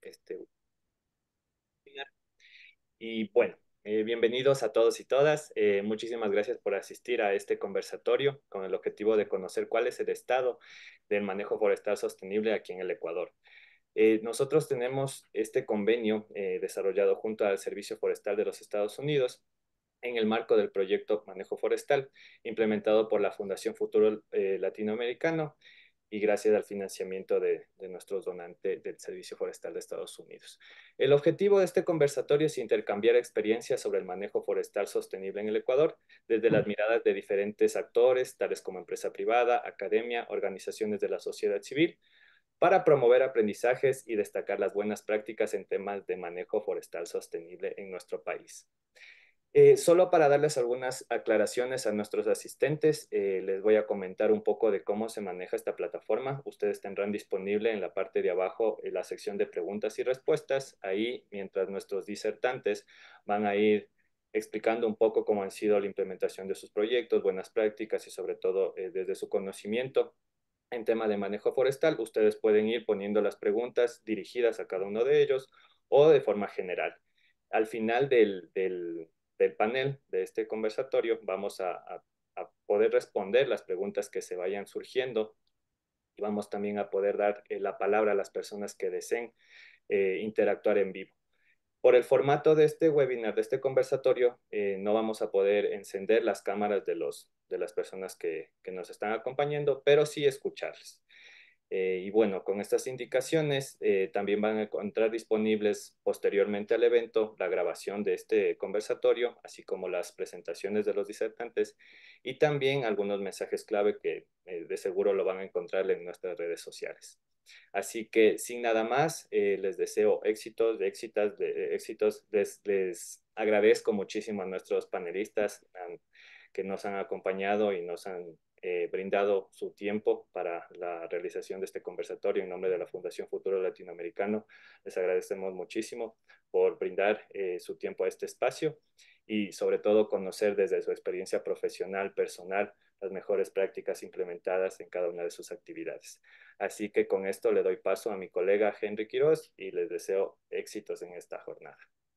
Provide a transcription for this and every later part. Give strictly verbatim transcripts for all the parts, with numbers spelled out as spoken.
este webinar. Y bueno, eh, bienvenidos a todos y todas. Eh, muchísimas gracias por asistir a este conversatorio con el objetivo de conocer cuál es el estado del manejo forestal sostenible aquí en el Ecuador. Eh, nosotros tenemos este convenio eh, desarrollado junto al Servicio Forestal de los Estados Unidos en el marco del proyecto Manejo Forestal, implementado por la Fundación Futuro eh, Latinoamericano y gracias al financiamiento de, de nuestros donantes del Servicio Forestal de Estados Unidos. El objetivo de este conversatorio es intercambiar experiencias sobre el manejo forestal sostenible en el Ecuador, desde las miradas de diferentes actores, tales como empresa privada, academia, organizaciones de la sociedad civil, para promover aprendizajes y destacar las buenas prácticas en temas de manejo forestal sostenible en nuestro país. Eh, solo para darles algunas aclaraciones a nuestros asistentes, eh, les voy a comentar un poco de cómo se maneja esta plataforma. Ustedes tendrán disponible en la parte de abajo eh, la sección de preguntas y respuestas. Ahí, mientras nuestros disertantes van a ir explicando un poco cómo han sido la implementación de sus proyectos, buenas prácticas y sobre todo eh, desde su conocimiento en tema de manejo forestal, ustedes pueden ir poniendo las preguntas dirigidas a cada uno de ellos o de forma general. Al final del, del, del panel de este conversatorio vamos a, a, a poder responder las preguntas que se vayan surgiendo y vamos también a poder dar eh, la palabra a las personas que deseen eh, interactuar en vivo. Por el formato de este webinar, de este conversatorio, eh, no vamos a poder encender las cámaras de, los, de las personas que, que nos están acompañando, pero sí escucharles. Eh, y bueno, con estas indicaciones eh, también van a encontrar disponibles posteriormente al evento la grabación de este conversatorio, así como las presentaciones de los disertantes y también algunos mensajes clave que eh, de seguro lo van a encontrar en nuestras redes sociales. Así que sin nada más, eh, les deseo éxitos, de éxitos, de éxitos. Les, les agradezco muchísimo a nuestros panelistas um, que nos han acompañado y nos han eh, brindado su tiempo para la realización de este conversatorio en nombre de la Fundación Futuro Latinoamericano. Les agradecemos muchísimo por brindar eh, su tiempo a este espacio y sobre todo conocer desde su experiencia profesional, personal, las mejores prácticas implementadas en cada una de sus actividades. Así que con esto le doy paso a mi colega Henry Quiroz y les deseo éxitos en esta jornada.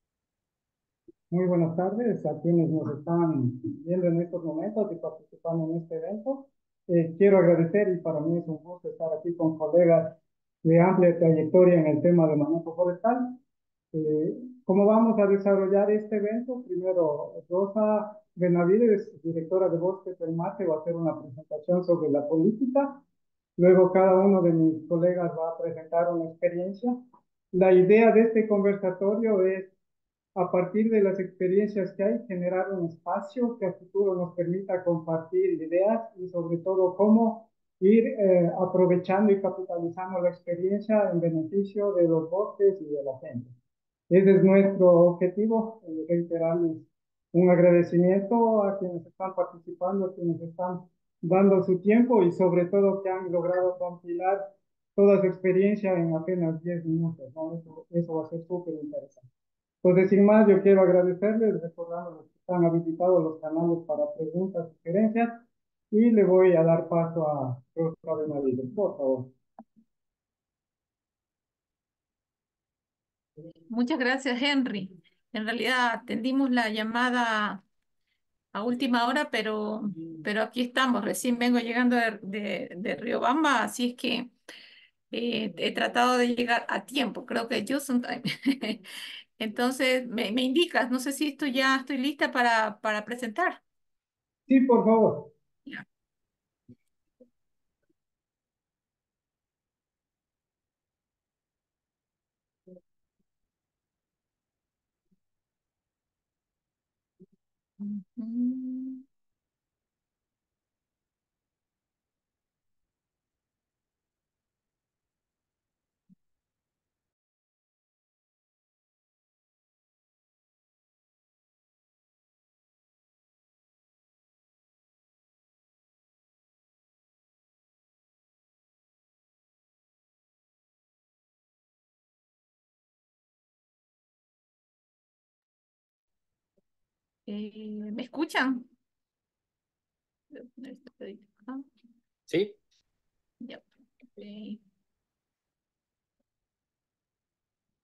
Muy buenas tardes a quienes nos están viendo en estos momentos y participando en este evento. Eh, quiero agradecer y para mí es un gusto estar aquí con colegas de amplia trayectoria en el tema de manejo forestal. Eh, ¿Cómo vamos a desarrollar este evento? Primero, Rosa Benavides, directora de Bosques del Mate, va a hacer una presentación sobre la política. Luego, cada uno de mis colegas va a presentar una experiencia. La idea de este conversatorio es, a partir de las experiencias que hay, generar un espacio que a futuro nos permita compartir ideas y sobre todo cómo ir eh, aprovechando y capitalizando la experiencia en beneficio de los bosques y de la gente. Ese es nuestro objetivo, eh, reiterarles un agradecimiento a quienes están participando, a quienes están dando su tiempo y sobre todo que han logrado compilar toda su experiencia en apenas diez minutos, ¿no? Eso, eso va a ser súper interesante. Entonces, sin más, yo quiero agradecerles, recordándoles que están habilitados los canales para preguntas, sugerencias, y le voy a dar paso a Rosa Benavides, por favor. Muchas gracias, Henry. En realidad atendimos la llamada a última hora, pero, pero aquí estamos. Recién vengo llegando de, de, de Riobamba, así es que eh, he tratado de llegar a tiempo. Creo que just on time. Entonces, me, me indicas, no sé si esto ya estoy lista para, para presentar. Sí, por favor. Ya. Ujú. Eh, ¿me escuchan? Voy a poner este pedito acá. ¿Sí? Ya. Ok.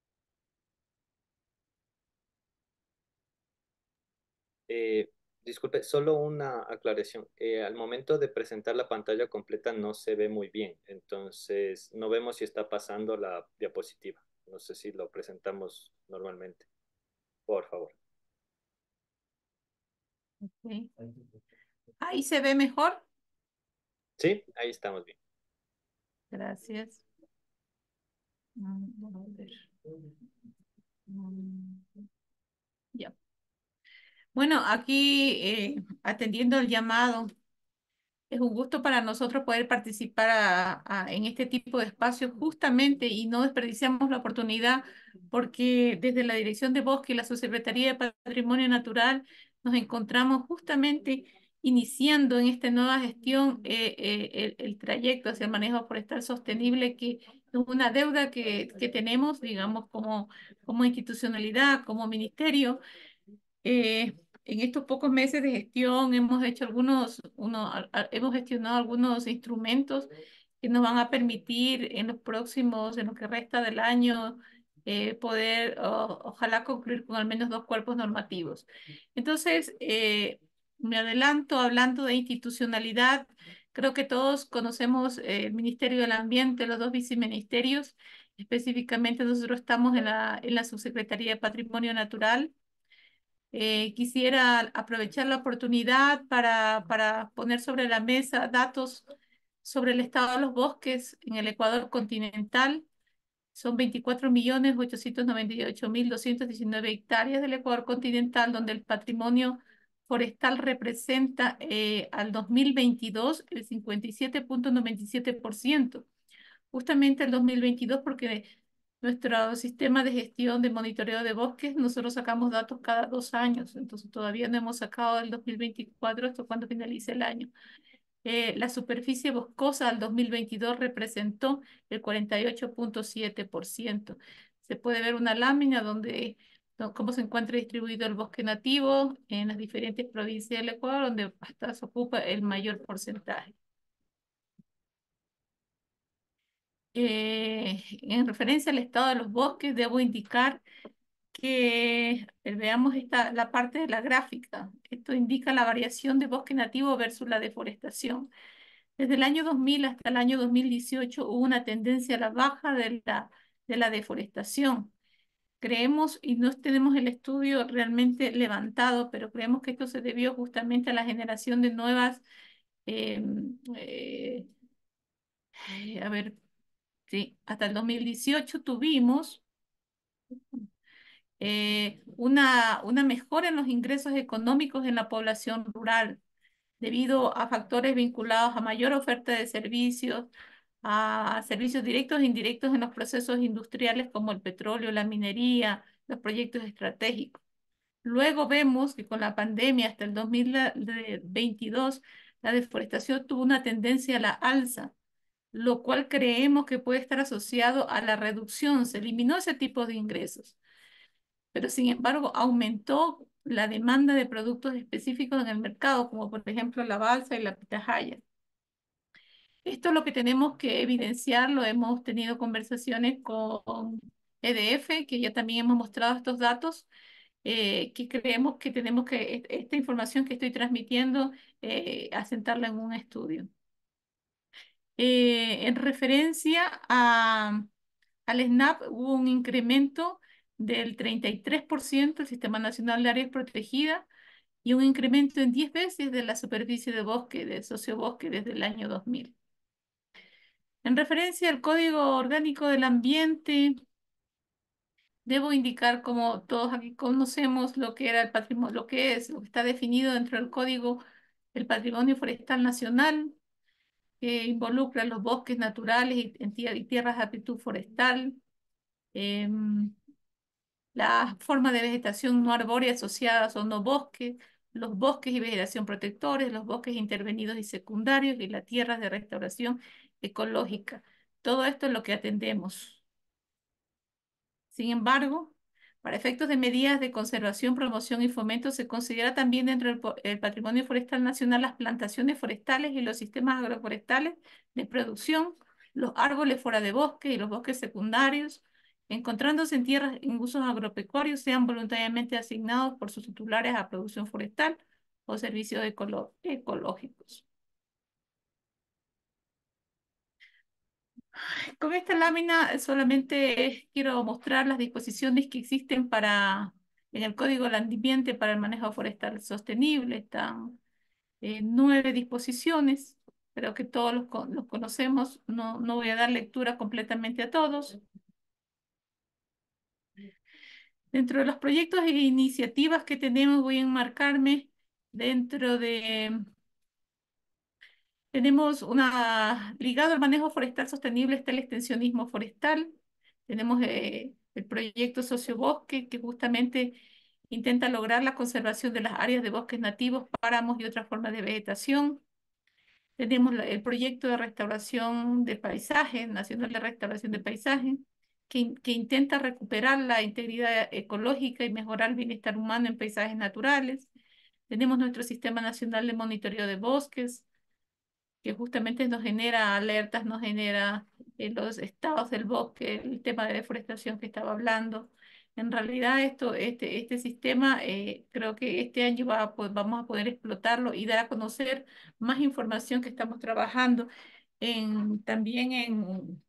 Eh, disculpe, solo una aclaración. Eh, al momento de presentar la pantalla completa no se ve muy bien, entonces no vemos si está pasando la diapositiva. No sé si lo presentamos normalmente, por favor. Ok. Ahí se ve mejor. Sí, ahí estamos bien. Gracias. Mm, vamos a ver. Mm, ya. Bueno, aquí eh, atendiendo el llamado. Es un gusto para nosotros poder participar a- a- en este tipo de espacios justamente y no desperdiciamos la oportunidad porque desde la Dirección de Bosque y la Subsecretaría de Patrimonio Natural nos encontramos justamente iniciando en esta nueva gestión eh, eh, el, el trayecto hacia el manejo forestal sostenible, que es una deuda que, que tenemos, digamos, como, como institucionalidad, como ministerio. Eh, en estos pocos meses de gestión hemos hecho algunos, uno, a- a- hemos gestionado algunos instrumentos que nos van a permitir en los próximos, en lo que resta del año, eh, poder o- ojalá concluir con al menos dos cuerpos normativos. Entonces, eh, me adelanto hablando de institucionalidad. Creo que todos conocemos eh, el Ministerio del Ambiente, los dos viceministerios. Específicamente nosotros estamos en la, en la Subsecretaría de Patrimonio Natural. Eh, quisiera aprovechar la oportunidad para, para poner sobre la mesa datos sobre el estado de los bosques en el Ecuador continental. Son veinticuatro millones ochocientos noventa y ocho mil doscientas diecinueve hectáreas del Ecuador continental, donde el patrimonio forestal representa eh, al dos mil veintidós el cincuenta y siete punto noventa y siete por ciento. Justamente el dos mil veintidós, porque nuestro sistema de gestión de monitoreo de bosques, nosotros sacamos datos cada dos años, entonces todavía no hemos sacado el dos mil veinticuatro, esto cuando finalice el año. Eh, la superficie boscosa al dos mil veintidós representó el cuarenta y ocho punto siete por ciento. Se puede ver una lámina donde do- cómo se encuentra distribuido el bosque nativo en las diferentes provincias del Ecuador, donde hasta se ocupa el mayor porcentaje. Eh, en referencia al estado de los bosques, debo indicar que eh, veamos esta, la parte de la gráfica. Esto indica la variación de bosque nativo versus la deforestación. Desde el año dos mil hasta el año dos mil dieciocho hubo una tendencia a la baja de la, de la deforestación. Creemos, y no tenemos el estudio realmente levantado, pero creemos que esto se debió justamente a la generación de nuevas, eh, eh, a ver, sí, hasta el dos mil dieciocho tuvimos eh, una, una mejora en los ingresos económicos en la población rural debido a factores vinculados a mayor oferta de servicios, a servicios directos e indirectos en los procesos industriales como el petróleo, la minería, los proyectos estratégicos. Luego vemos que con la pandemia hasta el dos mil veintidós la deforestación tuvo una tendencia a la alza, lo cual creemos que puede estar asociado a la reducción. Se eliminó ese tipo de ingresos, pero sin embargo aumentó la demanda de productos específicos en el mercado, como por ejemplo la balsa y la pitahaya. Esto es lo que tenemos que evidenciar, lo hemos tenido conversaciones con E D F, que ya también hemos mostrado estos datos, eh, que creemos que tenemos que, est- esta información que estoy transmitiendo, eh, asentarla en un estudio. Eh, en referencia a, al SNAP hubo un incremento del treinta y tres por ciento del Sistema Nacional de Áreas Protegidas y un incremento en diez veces de la superficie de bosque, de sociobosque desde el año dos mil. En referencia al Código Orgánico del Ambiente, debo indicar, como todos aquí conocemos, lo que era el patrimonio, lo que es, lo que está definido dentro del Código, el Patrimonio Forestal Nacional, que involucra los bosques naturales y, en tie- y tierras de aptitud forestal, em, las formas de vegetación no arbórea asociadas o no bosques, los bosques y vegetación protectores, los bosques intervenidos y secundarios y las tierras de restauración ecológica. Todo esto es lo que atendemos. Sin embargo, para efectos de medidas de conservación, promoción y fomento, se considera también dentro del po- el patrimonio forestal nacional las plantaciones forestales y los sistemas agroforestales de producción, los árboles fuera de bosque y los bosques secundarios, encontrándose en tierras en usos agropecuarios, sean voluntariamente asignados por sus titulares a producción forestal o servicios ecolo- ecológicos. Con esta lámina solamente quiero mostrar las disposiciones que existen para, en el Código del Ambiente para el manejo forestal sostenible. Están eh, nueve disposiciones, creo que todos los, co- los conocemos, no, no voy a dar lectura completamente a todos. Dentro de los proyectos e iniciativas que tenemos, voy a enmarcarme dentro de. Tenemos una, ligado al manejo forestal sostenible está el extensionismo forestal. Tenemos eh, el proyecto Sociobosque, que justamente intenta lograr la conservación de las áreas de bosques nativos, páramos y otras formas de vegetación. Tenemos la- el proyecto de restauración de paisaje, nacional de restauración de paisaje, que, in- que intenta recuperar la integridad ecológica y mejorar el bienestar humano en paisajes naturales. Tenemos nuestro Sistema Nacional de Monitoreo de Bosques, que justamente nos genera alertas, nos genera eh, los estados del bosque, el tema de deforestación que estaba hablando. En realidad, esto, este, este sistema, eh, creo que este año va a po- vamos a poder explotarlo y dar a conocer más información que estamos trabajando en, también en,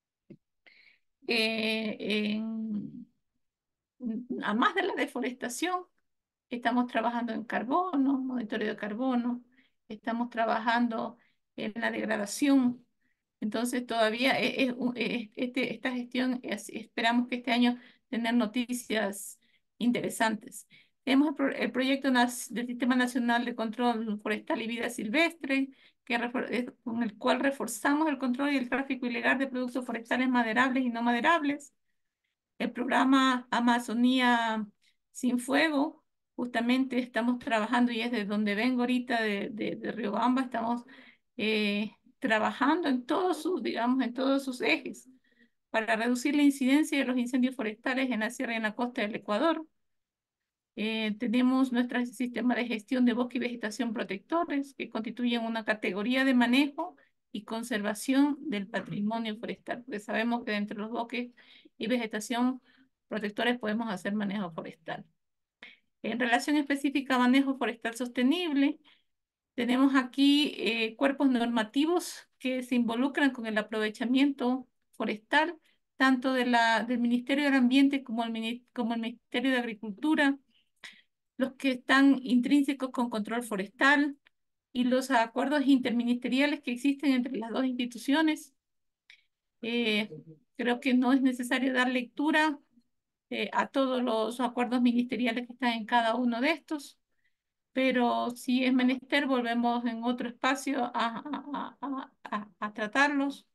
eh, en, a más de la deforestación. Estamos trabajando en carbono, monitoreo de carbono, estamos trabajando en la degradación. Entonces, todavía es, es un- es- este, esta gestión, es- esperamos que este año tener noticias interesantes. Tenemos el, pro- el proyecto nas- del Sistema Nacional de Control Forestal y Vida Silvestre, que refor- es- con el cual reforzamos el control y el tráfico ilegal de productos forestales maderables y no maderables. El programa Amazonía Sin Fuego, justamente estamos trabajando y es de donde vengo ahorita, de, de, de Riobamba, estamos eh, trabajando en todos sus, digamos, en todos sus ejes para reducir la incidencia de los incendios forestales en la sierra y en la costa del Ecuador. Eh, tenemos nuestro sistema de gestión de bosque y vegetación protectores, que constituyen una categoría de manejo y conservación del patrimonio forestal, porque sabemos que entre los bosques y vegetación protectores podemos hacer manejo forestal. En relación específica a manejo forestal sostenible, tenemos aquí eh, cuerpos normativos que se involucran con el aprovechamiento forestal, tanto de la, del Ministerio del Ambiente como el, mini- como el Ministerio de Agricultura, los que están intrínsecos con control forestal y los acuerdos interministeriales que existen entre las dos instituciones. Eh, Creo que no es necesario dar lectura eh, a todos los acuerdos ministeriales que están en cada uno de estos, pero si es menester, volvemos en otro espacio a, a, a, a, a tratarlos.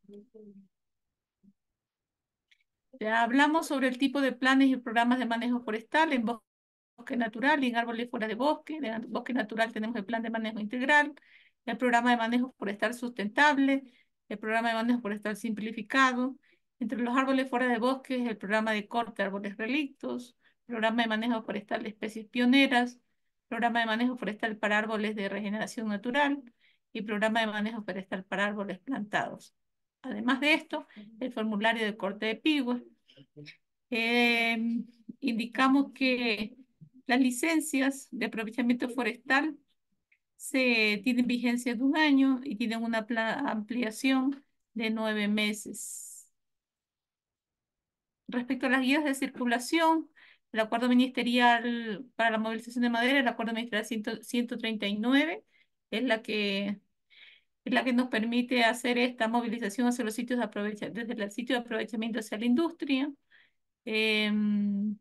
Ya hablamos sobre el tipo de planes y programas de manejo forestal en bosque natural y en árboles fuera de bosque. En bosque natural tenemos el plan de manejo integral, el programa de manejo forestal sustentable, el programa de manejo forestal simplificado. Entre los árboles fuera de bosque, el programa de corte de árboles relictos, programa de manejo forestal de especies pioneras, programa de manejo forestal para árboles de regeneración natural y programa de manejo forestal para árboles plantados. Además de esto, el formulario de corte de pigüe. Eh, Indicamos que las licencias de aprovechamiento forestal se tienen vigencia de un año y tienen una ampliación de nueve meses. Respecto a las guías de circulación, el acuerdo ministerial para la movilización de madera, el acuerdo ministerial cien, ciento treinta y nueve, es la que, es la que nos permite hacer esta movilización hacia los sitios de aprovecha, desde el sitio de aprovechamiento hacia la industria. Em,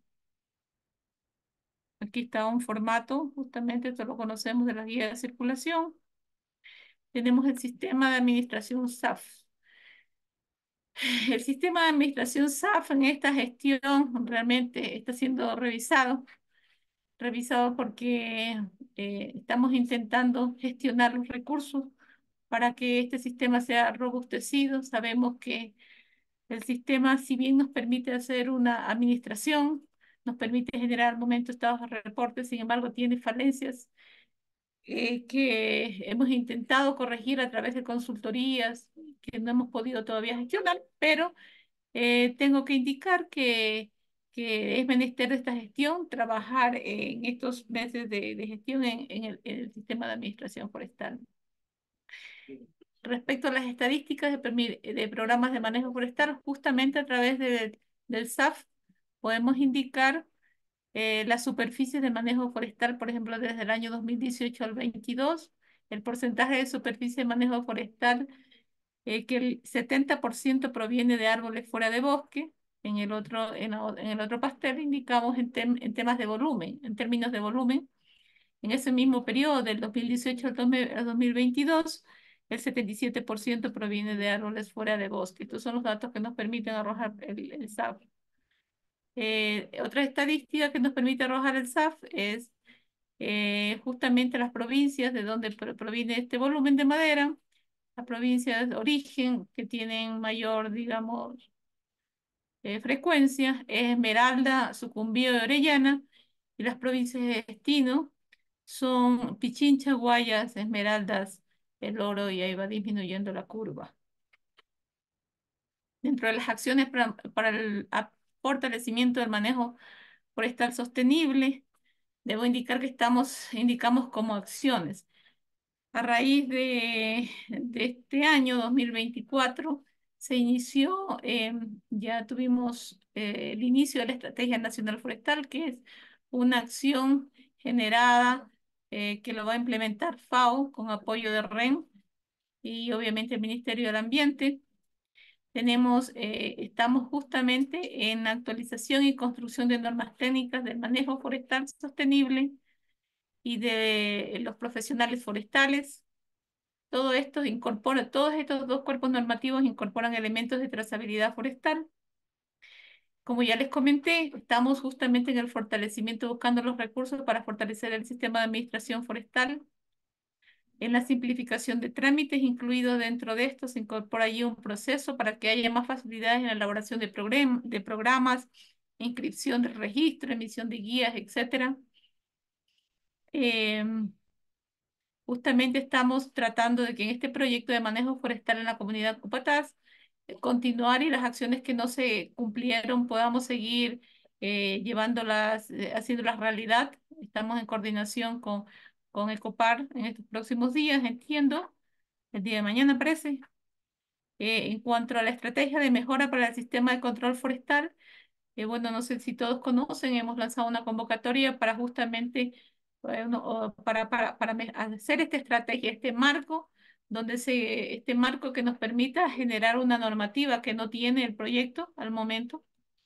Aquí está un formato, justamente esto lo conocemos de la guía de circulación. Tenemos el sistema de administración S A F. El sistema de administración S A F en esta gestión realmente está siendo revisado, revisado porque eh, estamos intentando gestionar los recursos para que este sistema sea robustecido. Sabemos que el sistema, si bien nos permite hacer una administración, nos permite generar al momento estados de reportes, sin embargo, tiene falencias eh, que hemos intentado corregir a través de consultorías que no hemos podido todavía gestionar, pero Eh, tengo que indicar que, que es menester de esta gestión trabajar en estos meses de, de gestión en, en el, en el sistema de administración forestal. Respecto a las estadísticas de, permi- de programas de manejo forestal, justamente a través de- del S A F podemos indicar eh, las superficies de manejo forestal, por ejemplo, desde el año dos mil dieciocho al veintidós, el porcentaje de superficie de manejo forestal, eh, que el setenta por ciento proviene de árboles fuera de bosque. En el otro, en, la o- en el otro pastel indicamos en, tem- en temas de volumen, en términos de volumen. En ese mismo periodo, del dos mil dieciocho al dos mil al dos mil veintidós, el setenta y siete por ciento proviene de árboles fuera de bosque. Estos son los datos que nos permiten arrojar el, el S A F. Eh, otra estadística que nos permite arrojar el S A F es eh, justamente las provincias de donde pro- proviene este volumen de madera, las provincias de origen que tienen mayor, digamos, eh, frecuencia, es Esmeralda, Sucumbío y Orellana, y las provincias de destino son Pichincha, Guayas, Esmeraldas, El Oro, y ahí va disminuyendo la curva. Dentro de las acciones para, para el a- fortalecimiento del manejo forestal sostenible, debo indicar que estamos, indicamos como acciones. A raíz de, de este año dos mil veinticuatro se inició, eh, ya tuvimos eh, el inicio de la Estrategia Nacional Forestal, que es una acción generada eh, que lo va a implementar FAO con apoyo de REN y obviamente el Ministerio del Ambiente. Tenemos, eh, estamos justamente en actualización y construcción de normas técnicas del manejo forestal sostenible y de los profesionales forestales. Todo esto incorpora, todos estos dos cuerpos normativos incorporan elementos de trazabilidad forestal. Como ya les comenté, estamos justamente en el fortalecimiento buscando los recursos para fortalecer el sistema de administración forestal. En la simplificación de trámites, incluido dentro de esto, se incorpora allí un proceso para que haya más facilidades en la elaboración de, program- de programas, inscripción de registro, emisión de guías, etcétera. Em, Justamente estamos tratando de que en este proyecto de manejo forestal en la comunidad Cupataz, eh, continuar y las acciones que no se cumplieron podamos seguir eh, llevándolas, eh, haciéndolas realidad. Estamos en coordinación con, con Ecopar en estos próximos días, entiendo, el día de mañana parece. Eh, en cuanto a la estrategia de mejora para el sistema de control forestal, eh, bueno, no sé si todos conocen, hemos lanzado una convocatoria para justamente eh, no, o para, para, para me- hacer esta estrategia, este marco, donde se, este marco que nos permita generar una normativa que no tiene el proyecto al momento.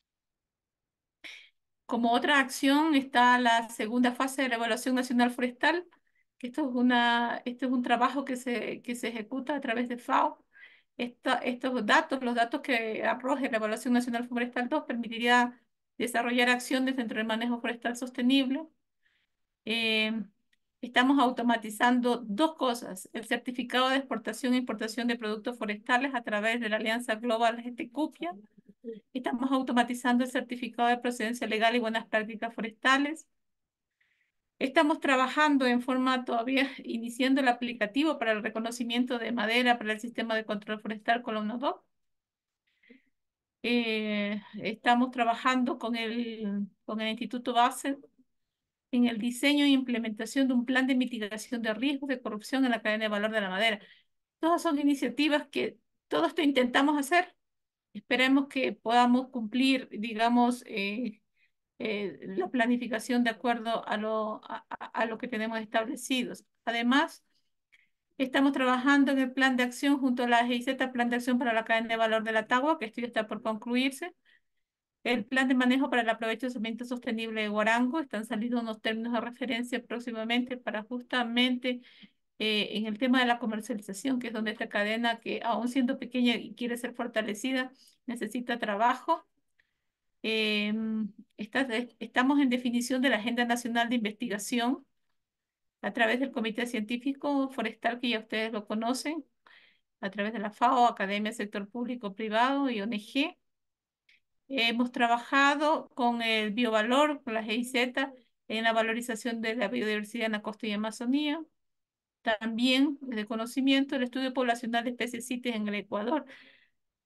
Como otra acción está la segunda fase de la Evaluación Nacional Forestal, que esto es una, esto es un trabajo que se, que se ejecuta a través de FAO. Esta- estos datos, los datos que arroje la Evaluación Nacional Forestal dos, permitiría desarrollar acciones dentro del manejo forestal sostenible. Eh, Estamos automatizando dos cosas: el certificado de exportación e importación de productos forestales a través de la Alianza Global G T Cupia. Estamos automatizando el certificado de procedencia legal y buenas prácticas forestales. Estamos trabajando en forma todavía, iniciando el aplicativo para el reconocimiento de madera para el sistema de control forestal Columna dos. Eh, estamos trabajando con el, con el Instituto Base en el diseño e implementación de un plan de mitigación de riesgos de corrupción en la cadena de valor de la madera. Todas son iniciativas que todo esto intentamos hacer. Esperemos que podamos cumplir, digamos, eh, eh, la planificación de acuerdo a lo, a, a- a lo que tenemos establecidos. Además, estamos trabajando en el plan de acción junto a la G I Z, Plan de Acción para la Cadena de Valor de la Tagua, que esto ya está por concluirse. El plan de manejo para el aprovechamiento sostenible de Guarango. Están saliendo unos términos de referencia próximamente para justamente eh, en el tema de la comercialización, que es donde esta cadena, que aún siendo pequeña y quiere ser fortalecida, necesita trabajo. Em, está- estamos en definición de la Agenda Nacional de Investigación a través del Comité Científico Forestal, que ya ustedes lo conocen, a través de la FAO, Academia, Sector Público, Privado y O N G. Hemos trabajado con el biovalor, con la G I Z, en la valorización de la biodiversidad en la costa y Amazonía. También de conocimiento el estudio poblacional de especies CITES en el Ecuador.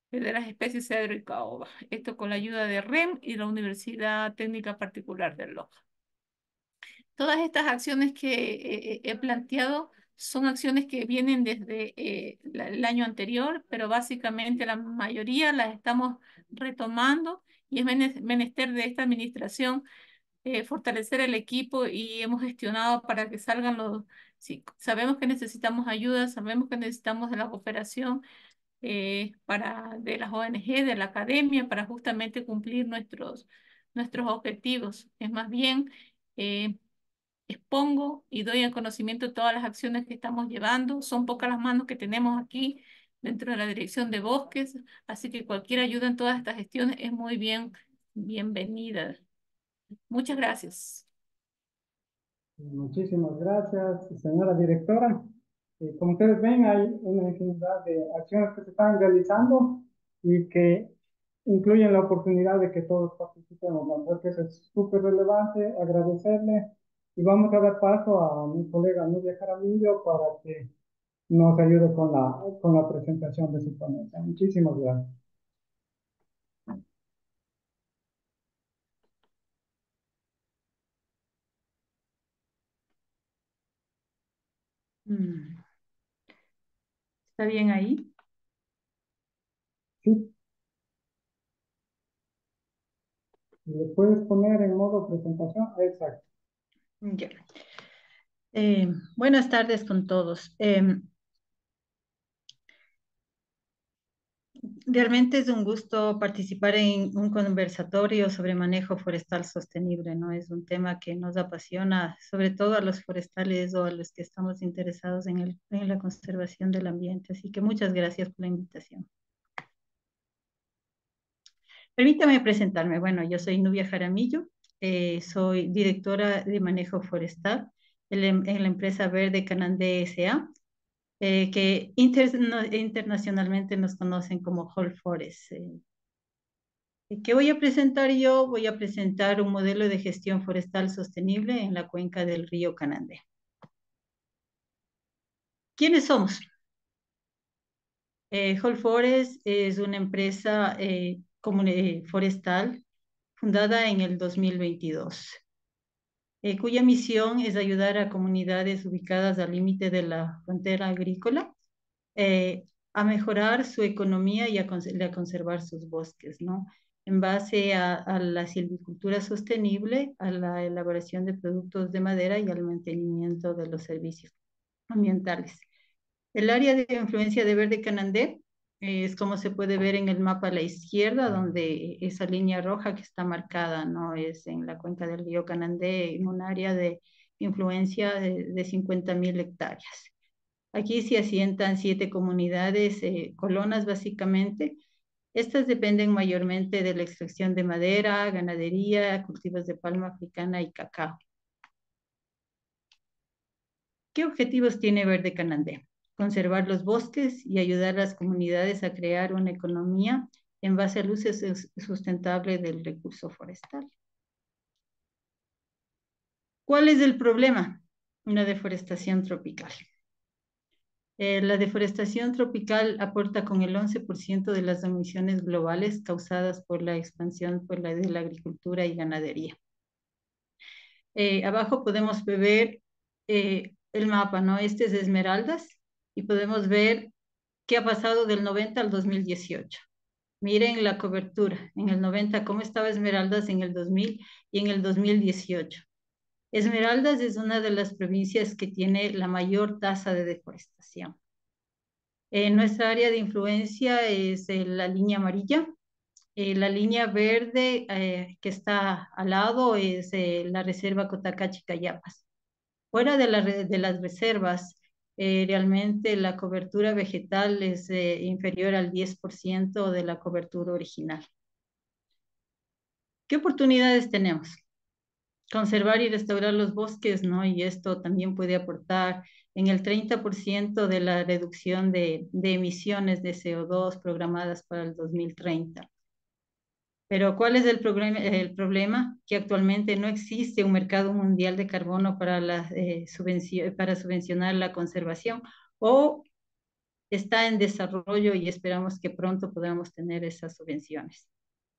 de las especies cedro y caoba. Esto con la ayuda de R E M y la Universidad Técnica Particular de Loja. Todas estas acciones que eh, he planteado son acciones que vienen desde eh, la- el año anterior, pero básicamente la mayoría las estamos retomando y es menes- menester de esta administración eh, fortalecer el equipo y hemos gestionado para que salgan los... Sí, sabemos que necesitamos ayuda, sabemos que necesitamos de la cooperación eh, para, de las O N G, de la academia, para justamente cumplir nuestros, nuestros objetivos. Es más bien... eh, expongo y doy en conocimiento todas las acciones que estamos llevando. Son pocas las manos que tenemos aquí dentro de la Dirección de Bosques, así que cualquier ayuda en todas estas gestiones es muy bien bienvenida. Muchas gracias. Muchísimas gracias, señora directora. Eh, como ustedes ven, hay una infinidad de acciones que se están realizando y que incluyen la oportunidad de que todos participemos, ¿no? Creo que eso es súper relevante, agradecerle y vamos a dar paso a mi colega Nubia Jaramillo para que nos ayude con la, con la presentación de su ponencia. Muchísimas gracias. Mm, ¿Está bien ahí? Sí, ¿le puedes poner en modo presentación? Exacto. Ya. Eh, buenas tardes con todos. Em, realmente es un gusto participar en un conversatorio sobre manejo forestal sostenible, ¿no? Es un tema que nos apasiona, sobre todo a los forestales o a los que estamos interesados en el, en la conservación del ambiente. Así que muchas gracias por la invitación. Permítame presentarme. Bueno, yo soy Nubia Jaramillo, eh, soy directora de manejo forestal en, la en la empresa Verde Canandé S A, eh, que inter, no, internacionalmente nos conocen como Whole Forest. Eh. ¿Qué voy a presentar yo? Voy a presentar un modelo de gestión forestal sostenible en la cuenca del río Canandé. ¿Quiénes somos? Eh, Whole Forest es una empresa eh, eh, forestal fundada en el dos mil veintidós. Eh, cuya misión es ayudar a comunidades ubicadas al límite de la frontera agrícola eh, a mejorar su economía y a, cons a, conservar sus bosques, ¿no? En base a, a la silvicultura sostenible, a la elaboración de productos de madera y al mantenimiento de los servicios ambientales. El área de influencia de Verde Canandé eh, es como se puede ver en el mapa a la izquierda, donde esa línea roja que está marcada, ¿no? Es en la cuenca del río Canandé, en un área de influencia de, de cincuenta mil hectáreas. Aquí se asientan siete comunidades, eh, colonas básicamente. Estas dependen mayormente de la extracción de madera, ganadería, cultivos de palma africana y cacao. ¿Qué objetivos tiene Verde Canandé? Conservar los bosques y ayudar a las comunidades a crear una economía en base al uso sustentable del recurso forestal. ¿Cuál es el problema? Una deforestación tropical. Eh, la deforestación tropical aporta con el once por ciento de las emisiones globales causadas por la expansión por la, de la agricultura y ganadería. Eh, abajo podemos ver eh, el mapa, ¿no? Este es Esmeraldas y podemos ver qué ha pasado del noventa al dos mil dieciocho. Miren la cobertura. En el noventa, cómo estaba Esmeraldas en el dos mil y en el dos mil dieciocho. Esmeraldas es una de las provincias que tiene la mayor tasa de deforestación. Eh, nuestra área de influencia es eh, la línea amarilla. Eh, la línea verde eh, que está al lado es eh, la reserva Cotacachi-Cayapas. Fuera de, la, de las reservas, eh, realmente la cobertura vegetal es eh, inferior al diez por ciento de la cobertura original. ¿Qué oportunidades tenemos? Conservar y restaurar los bosques, ¿no? Y esto también puede aportar en el treinta por ciento de la reducción de, de emisiones de C O dos programadas para el dos mil treinta. Pero ¿cuál es el, el problema? Que actualmente no existe un mercado mundial de carbono para, la, eh, subvención, para subvencionar la conservación o está en desarrollo y esperamos que pronto podamos tener esas subvenciones.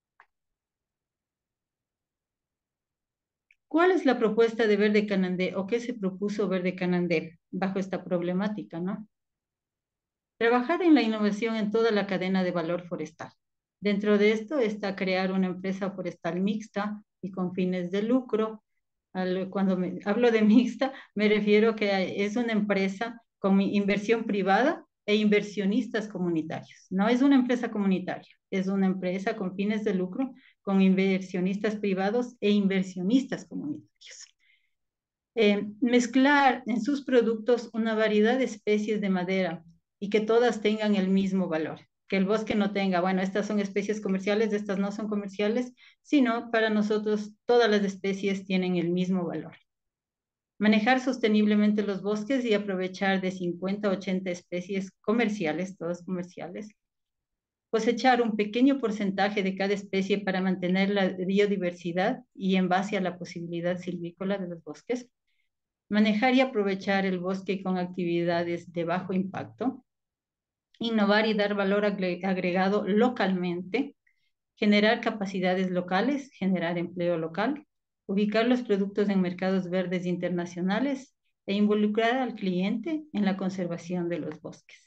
¿Cuál es la propuesta de Verde Canandé o qué se propuso Verde Canandé bajo esta problemática, no? Trabajar en la innovación en toda la cadena de valor forestal. Dentro de esto está crear una empresa forestal mixta y con fines de lucro. Al, cuando me, hablo de mixta, me refiero que es una empresa con inversión privada e inversionistas comunitarios. No es una empresa comunitaria, es una empresa con fines de lucro, con inversionistas privados e inversionistas comunitarios. Eh, mezclar en sus productos una variedad de especies de madera y que todas tengan el mismo valor. Que el bosque no tenga, bueno, estas son especies comerciales, estas no son comerciales, sino para nosotros todas las especies tienen el mismo valor. Manejar sosteniblemente los bosques y aprovechar de cincuenta a ochenta especies comerciales, todas comerciales. Cosechar un pequeño porcentaje de cada especie para mantener la biodiversidad y en base a la posibilidad silvícola de los bosques. Manejar y aprovechar el bosque con actividades de bajo impacto. Innovar y dar valor agregado localmente. Generar capacidades locales, generar empleo local. Ubicar los productos en mercados verdes internacionales e involucrar al cliente en la conservación de los bosques.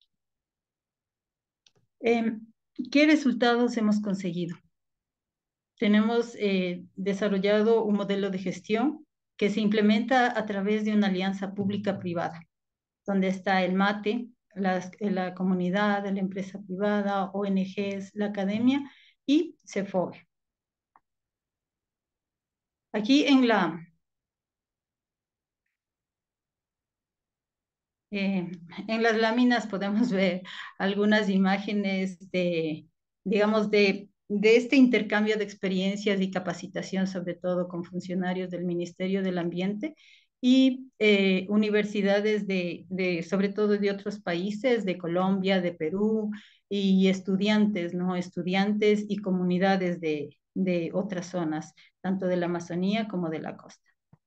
Eh, ¿Qué resultados hemos conseguido? Tenemos eh, desarrollado un modelo de gestión que se implementa a través de una alianza pública-privada, donde está el MATE, la, la comunidad, la empresa privada, O N Ges, la academia y CEFOVE. Aquí en la, eh, en las láminas podemos ver algunas imágenes de, digamos, de, de este intercambio de experiencias y capacitación, sobre todo con funcionarios del Ministerio del Ambiente y eh, universidades de, de, sobre todo de otros países, de Colombia, de Perú, y estudiantes, ¿no? Estudiantes y comunidades de, de otras zonas, tanto de la Amazonía como de la costa.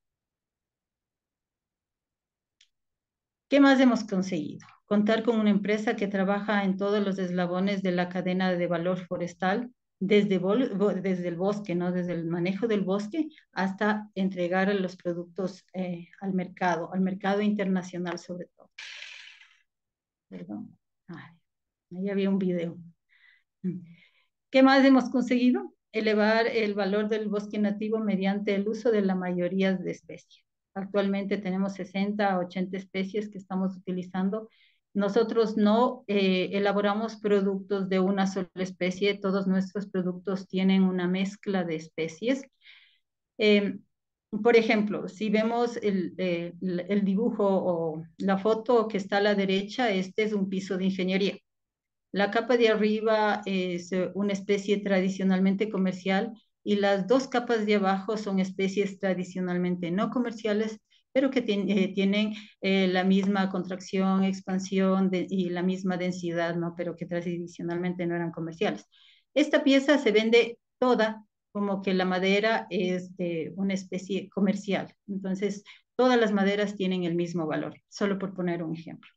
¿Qué más hemos conseguido? Contar con una empresa que trabaja en todos los eslabones de la cadena de valor forestal, desde, desde el bosque, ¿no? Desde el manejo del bosque hasta entregar los productos eh, al mercado, al mercado internacional sobre todo. Perdón. Ay, ahí había un video. ¿Qué más hemos conseguido? Elevar el valor del bosque nativo mediante el uso de la mayoría de especies. Actualmente tenemos sesenta a ochenta especies que estamos utilizando. Nosotros no eh, elaboramos productos de una sola especie, todos nuestros productos tienen una mezcla de especies. Eh, por ejemplo, si vemos el, eh, el dibujo o la foto que está a la derecha, este es un piso de ingeniería. La capa de arriba es una especie tradicionalmente comercial y las dos capas de abajo son especies tradicionalmente no comerciales, pero que eh, tienen eh, la misma contracción, expansión de, y la misma densidad, ¿no? Pero que tradicionalmente no eran comerciales. Esta pieza se vende toda como que la madera es de una especie comercial. Entonces, todas las maderas tienen el mismo valor, solo por poner un ejemplo.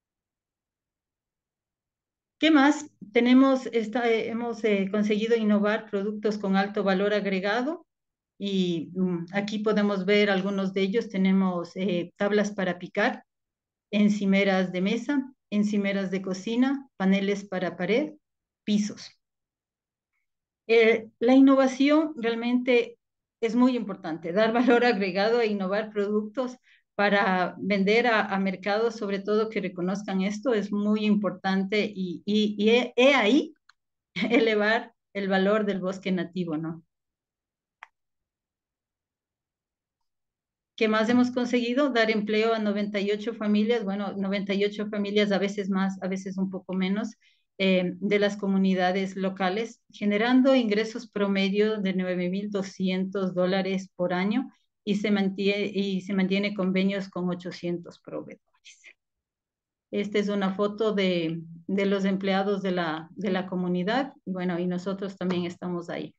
¿Qué más? Tenemos esta, eh, hemos eh, conseguido innovar productos con alto valor agregado y um, aquí podemos ver algunos de ellos. Tenemos eh, tablas para picar, encimeras de mesa, encimeras de cocina, paneles para pared, pisos. Eh, la innovación realmente es muy importante, dar valor agregado e innovar productos para vender a, a mercados, sobre todo que reconozcan esto, es muy importante y, y, y he, he ahí elevar el valor del bosque nativo, ¿no? ¿Qué más hemos conseguido? Dar empleo a noventa y ocho familias, bueno, noventa y ocho familias, a veces más, a veces un poco menos, eh, de las comunidades locales, generando ingresos promedio de nueve mil doscientos dólares por año y se mantiene, y se mantiene convenios con ochocientos proveedores. Esta es una foto de, de los empleados de la, de la comunidad, y bueno, y nosotros también estamos ahí.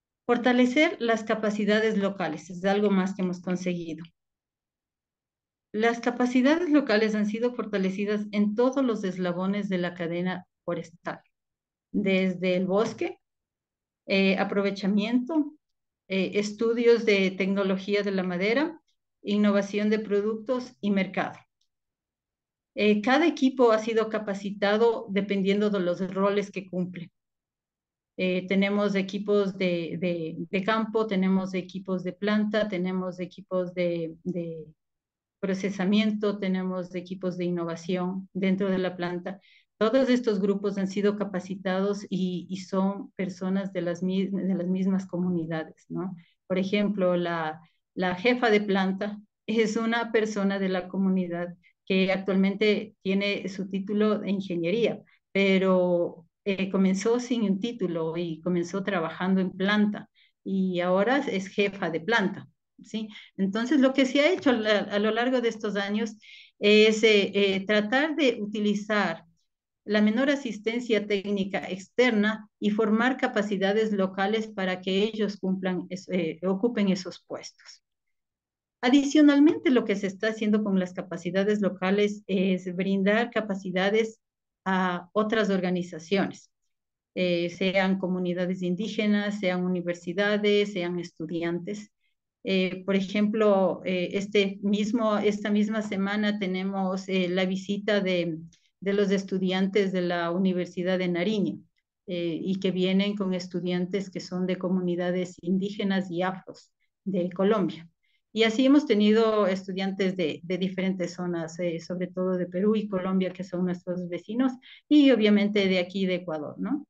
Fortalecer las capacidades locales, es algo más que hemos conseguido. Las capacidades locales han sido fortalecidas en todos los eslabones de la cadena forestal, desde el bosque, eh, aprovechamiento, eh, estudios de tecnología de la madera, innovación de productos y mercado. Eh, cada equipo ha sido capacitado dependiendo de los roles que cumple. Eh, tenemos equipos de, de, de campo, tenemos equipos de planta, tenemos equipos de, de procesamiento, tenemos equipos de innovación dentro de la planta. Todos estos grupos han sido capacitados y, y son personas de las, de las mismas comunidades, ¿no? Por ejemplo, la, la jefa de planta es una persona de la comunidad que actualmente tiene su título de ingeniería, pero eh, comenzó sin un título y comenzó trabajando en planta y ahora es jefa de planta, ¿sí? Entonces, lo que se ha hecho a, a lo largo de estos años es eh, eh, tratar de utilizar la menor asistencia técnica externa y formar capacidades locales para que ellos cumplan, eh, ocupen esos puestos. Adicionalmente, lo que se está haciendo con las capacidades locales es brindar capacidades a otras organizaciones, eh, sean comunidades indígenas, sean universidades, sean estudiantes. Eh, por ejemplo, eh, este mismo, esta misma semana tenemos eh, la visita de, de los estudiantes de la Universidad de Nariño eh, y que vienen con estudiantes que son de comunidades indígenas y afros de Colombia. Y así hemos tenido estudiantes de, de diferentes zonas, eh, sobre todo de Perú y Colombia, que son nuestros vecinos, y obviamente de aquí de Ecuador, ¿no?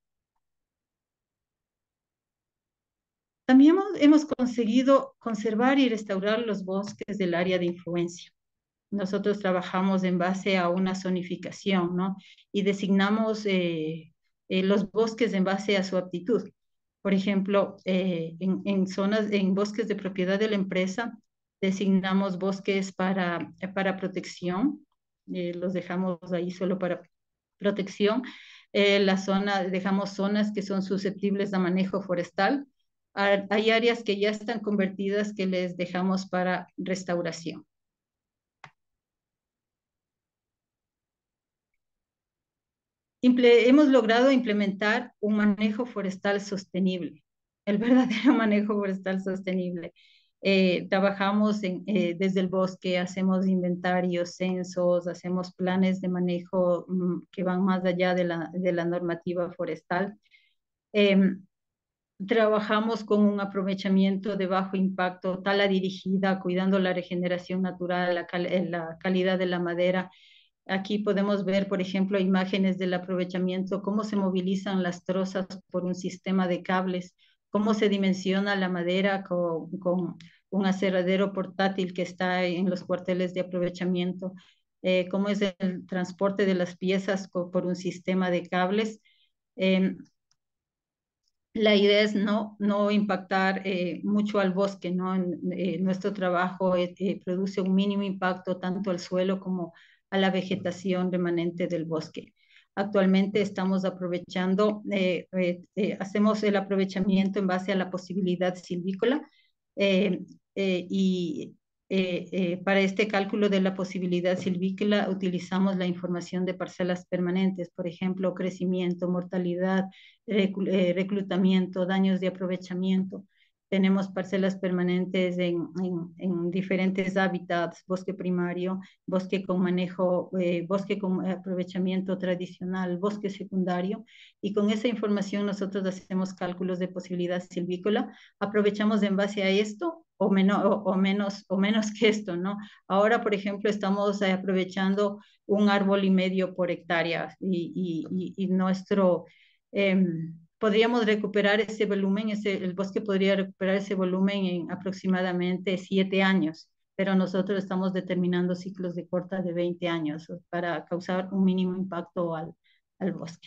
También hemos, hemos conseguido conservar y restaurar los bosques del área de influencia. Nosotros trabajamos en base a una zonificación, ¿no? Y designamos eh, eh, los bosques en base a su aptitud. Por ejemplo, eh, en, en zonas, en bosques de propiedad de la empresa, designamos bosques para, para protección, eh, los dejamos ahí solo para protección. Eh, la zona, dejamos zonas que son susceptibles a manejo forestal. Hay áreas que ya están convertidas que les dejamos para restauración. Imple hemos logrado implementar un manejo forestal sostenible, el verdadero manejo forestal sostenible. Eh, trabajamos en, eh, desde el bosque, hacemos inventarios, censos, hacemos planes de manejo mmm, que van más allá de la, de la normativa forestal. Eh, Trabajamos con un aprovechamiento de bajo impacto, tala dirigida, cuidando la regeneración natural, la, cal la calidad de la madera. Aquí podemos ver, por ejemplo, imágenes del aprovechamiento, cómo se movilizan las trozas por un sistema de cables, cómo se dimensiona la madera con, con un aserradero portátil que está en los cuarteles de aprovechamiento, eh, cómo es el transporte de las piezas por un sistema de cables. Eh, la idea es no, no impactar eh, mucho al bosque, ¿no? Eh, nuestro trabajo eh, eh, produce un mínimo impacto tanto al suelo como a la vegetación remanente del bosque. Actualmente estamos aprovechando, eh, eh, eh, hacemos el aprovechamiento en base a la posibilidad silvícola eh, eh, y eh, eh, para este cálculo de la posibilidad silvícola utilizamos la información de parcelas permanentes, por ejemplo, crecimiento, mortalidad, reclutamiento, daños de aprovechamiento. Tenemos parcelas permanentes en, en, en diferentes hábitats, bosque primario, bosque con manejo, eh, bosque con aprovechamiento tradicional, bosque secundario, y con esa información nosotros hacemos cálculos de posibilidad silvícola, aprovechamos en base a esto o, menos, o, o, menos, o menos que esto, ¿no? Ahora, por ejemplo, estamos aprovechando un árbol y medio por hectárea y, y, y, y nuestro... Eh, podríamos recuperar ese volumen, ese, el bosque podría recuperar ese volumen en aproximadamente siete años, pero nosotros estamos determinando ciclos de corta de veinte años para causar un mínimo impacto al, al bosque.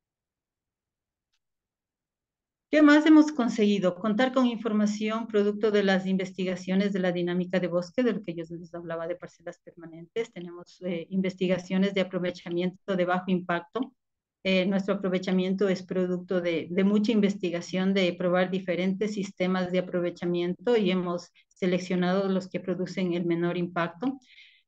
¿Qué más hemos conseguido? Contar con información producto de las investigaciones de la dinámica de bosque, de lo que yo les hablaba de parcelas permanentes. Tenemos eh, investigaciones de aprovechamiento de bajo impacto. Eh, nuestro aprovechamiento es producto de, de mucha investigación, de probar diferentes sistemas de aprovechamiento y hemos seleccionado los que producen el menor impacto.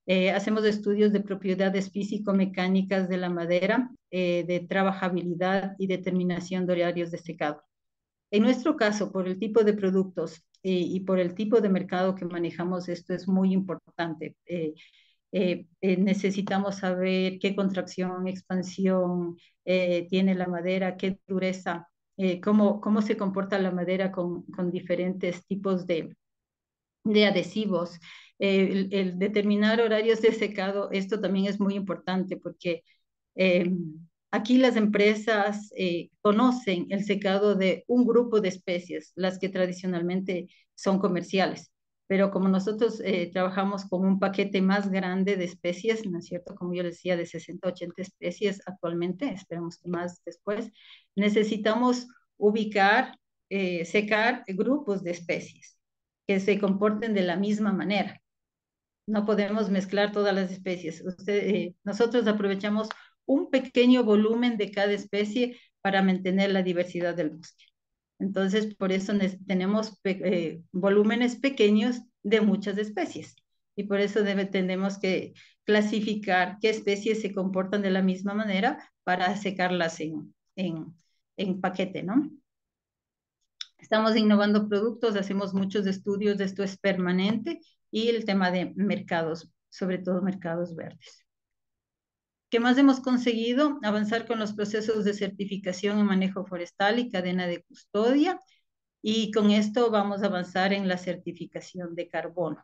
Eh, hacemos estudios de propiedades físico-mecánicas de la madera, eh, de trabajabilidad y determinación de horarios de secado. En nuestro caso, por el tipo de productos eh, y por el tipo de mercado que manejamos, esto es muy importante. Eh, eh, eh, necesitamos saber qué contracción, expansión eh, tiene la madera, qué dureza, eh, cómo, cómo se comporta la madera con, con diferentes tipos de, de adhesivos. Eh, el, el determinar horarios de secado, esto también es muy importante porque eh, aquí las empresas eh, conocen el secado de un grupo de especies, las que tradicionalmente son comerciales. Pero como nosotros eh, trabajamos con un paquete más grande de especies, ¿no es cierto? Como yo les decía, de sesenta, ochenta especies actualmente, esperamos que más después, necesitamos ubicar, eh, secar grupos de especies que se comporten de la misma manera. No podemos mezclar todas las especies. Usted, eh, nosotros aprovechamos un pequeño volumen de cada especie para mantener la diversidad del bosque. Entonces, por eso tenemos pe eh, volúmenes pequeños de muchas especies. Y por eso debe, tenemos que clasificar qué especies se comportan de la misma manera para secarlas en, en, en paquete, ¿no? Estamos innovando productos, hacemos muchos estudios, esto es permanente, y el tema de mercados, sobre todo mercados verdes. ¿Qué más hemos conseguido? Avanzar con los procesos de certificación en manejo forestal y cadena de custodia, y con esto vamos a avanzar en la certificación de carbono.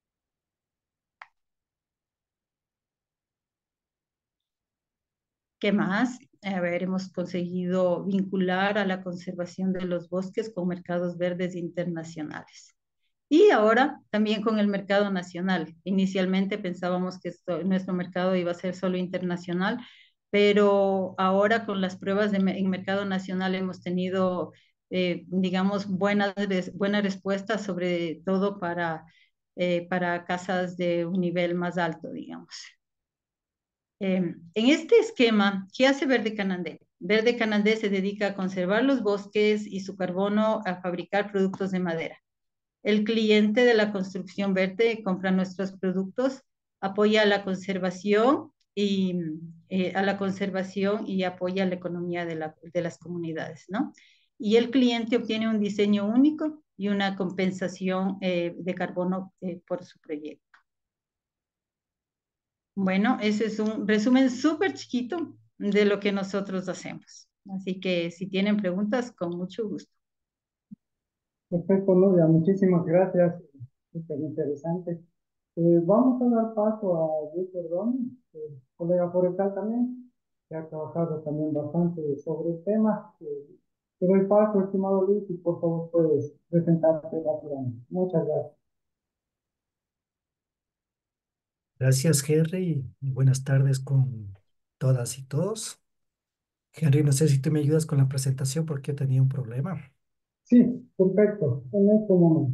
¿Qué más? A ver, hemos conseguido vincular a la conservación de los bosques con mercados verdes internacionales. Y ahora también con el mercado nacional. Inicialmente pensábamos que esto, nuestro mercado iba a ser solo internacional, pero ahora con las pruebas de, en mercado nacional hemos tenido, eh, digamos, buenas, buena respuesta, sobre todo para, eh, para casas de un nivel más alto, digamos. Eh, en este esquema, ¿qué hace Verde Canandé? Verde Canandé se dedica a conservar los bosques y su carbono, a fabricar productos de madera. El cliente de la construcción verde compra nuestros productos, apoya a la conservación y eh, a la conservación y apoya la economía de, la, de las comunidades, ¿no? Y el cliente obtiene un diseño único y una compensación eh, de carbono eh, por su proyecto. Bueno, ese es un resumen súper chiquito de lo que nosotros hacemos. Así que si tienen preguntas, con mucho gusto. Perfecto, Nuria, muchísimas gracias. Súper interesante. Eh, vamos a dar paso a Luis Perdón, eh, colega forestal también, que ha trabajado también bastante sobre el tema. Eh, te doy paso, estimado Luis, y por favor puedes presentarte rápidamente. Muchas gracias. Gracias, Henry, y buenas tardes con todas y todos. Henry, no sé si tú me ayudas con la presentación porque tenía un problema. Sí, perfecto, en este momento.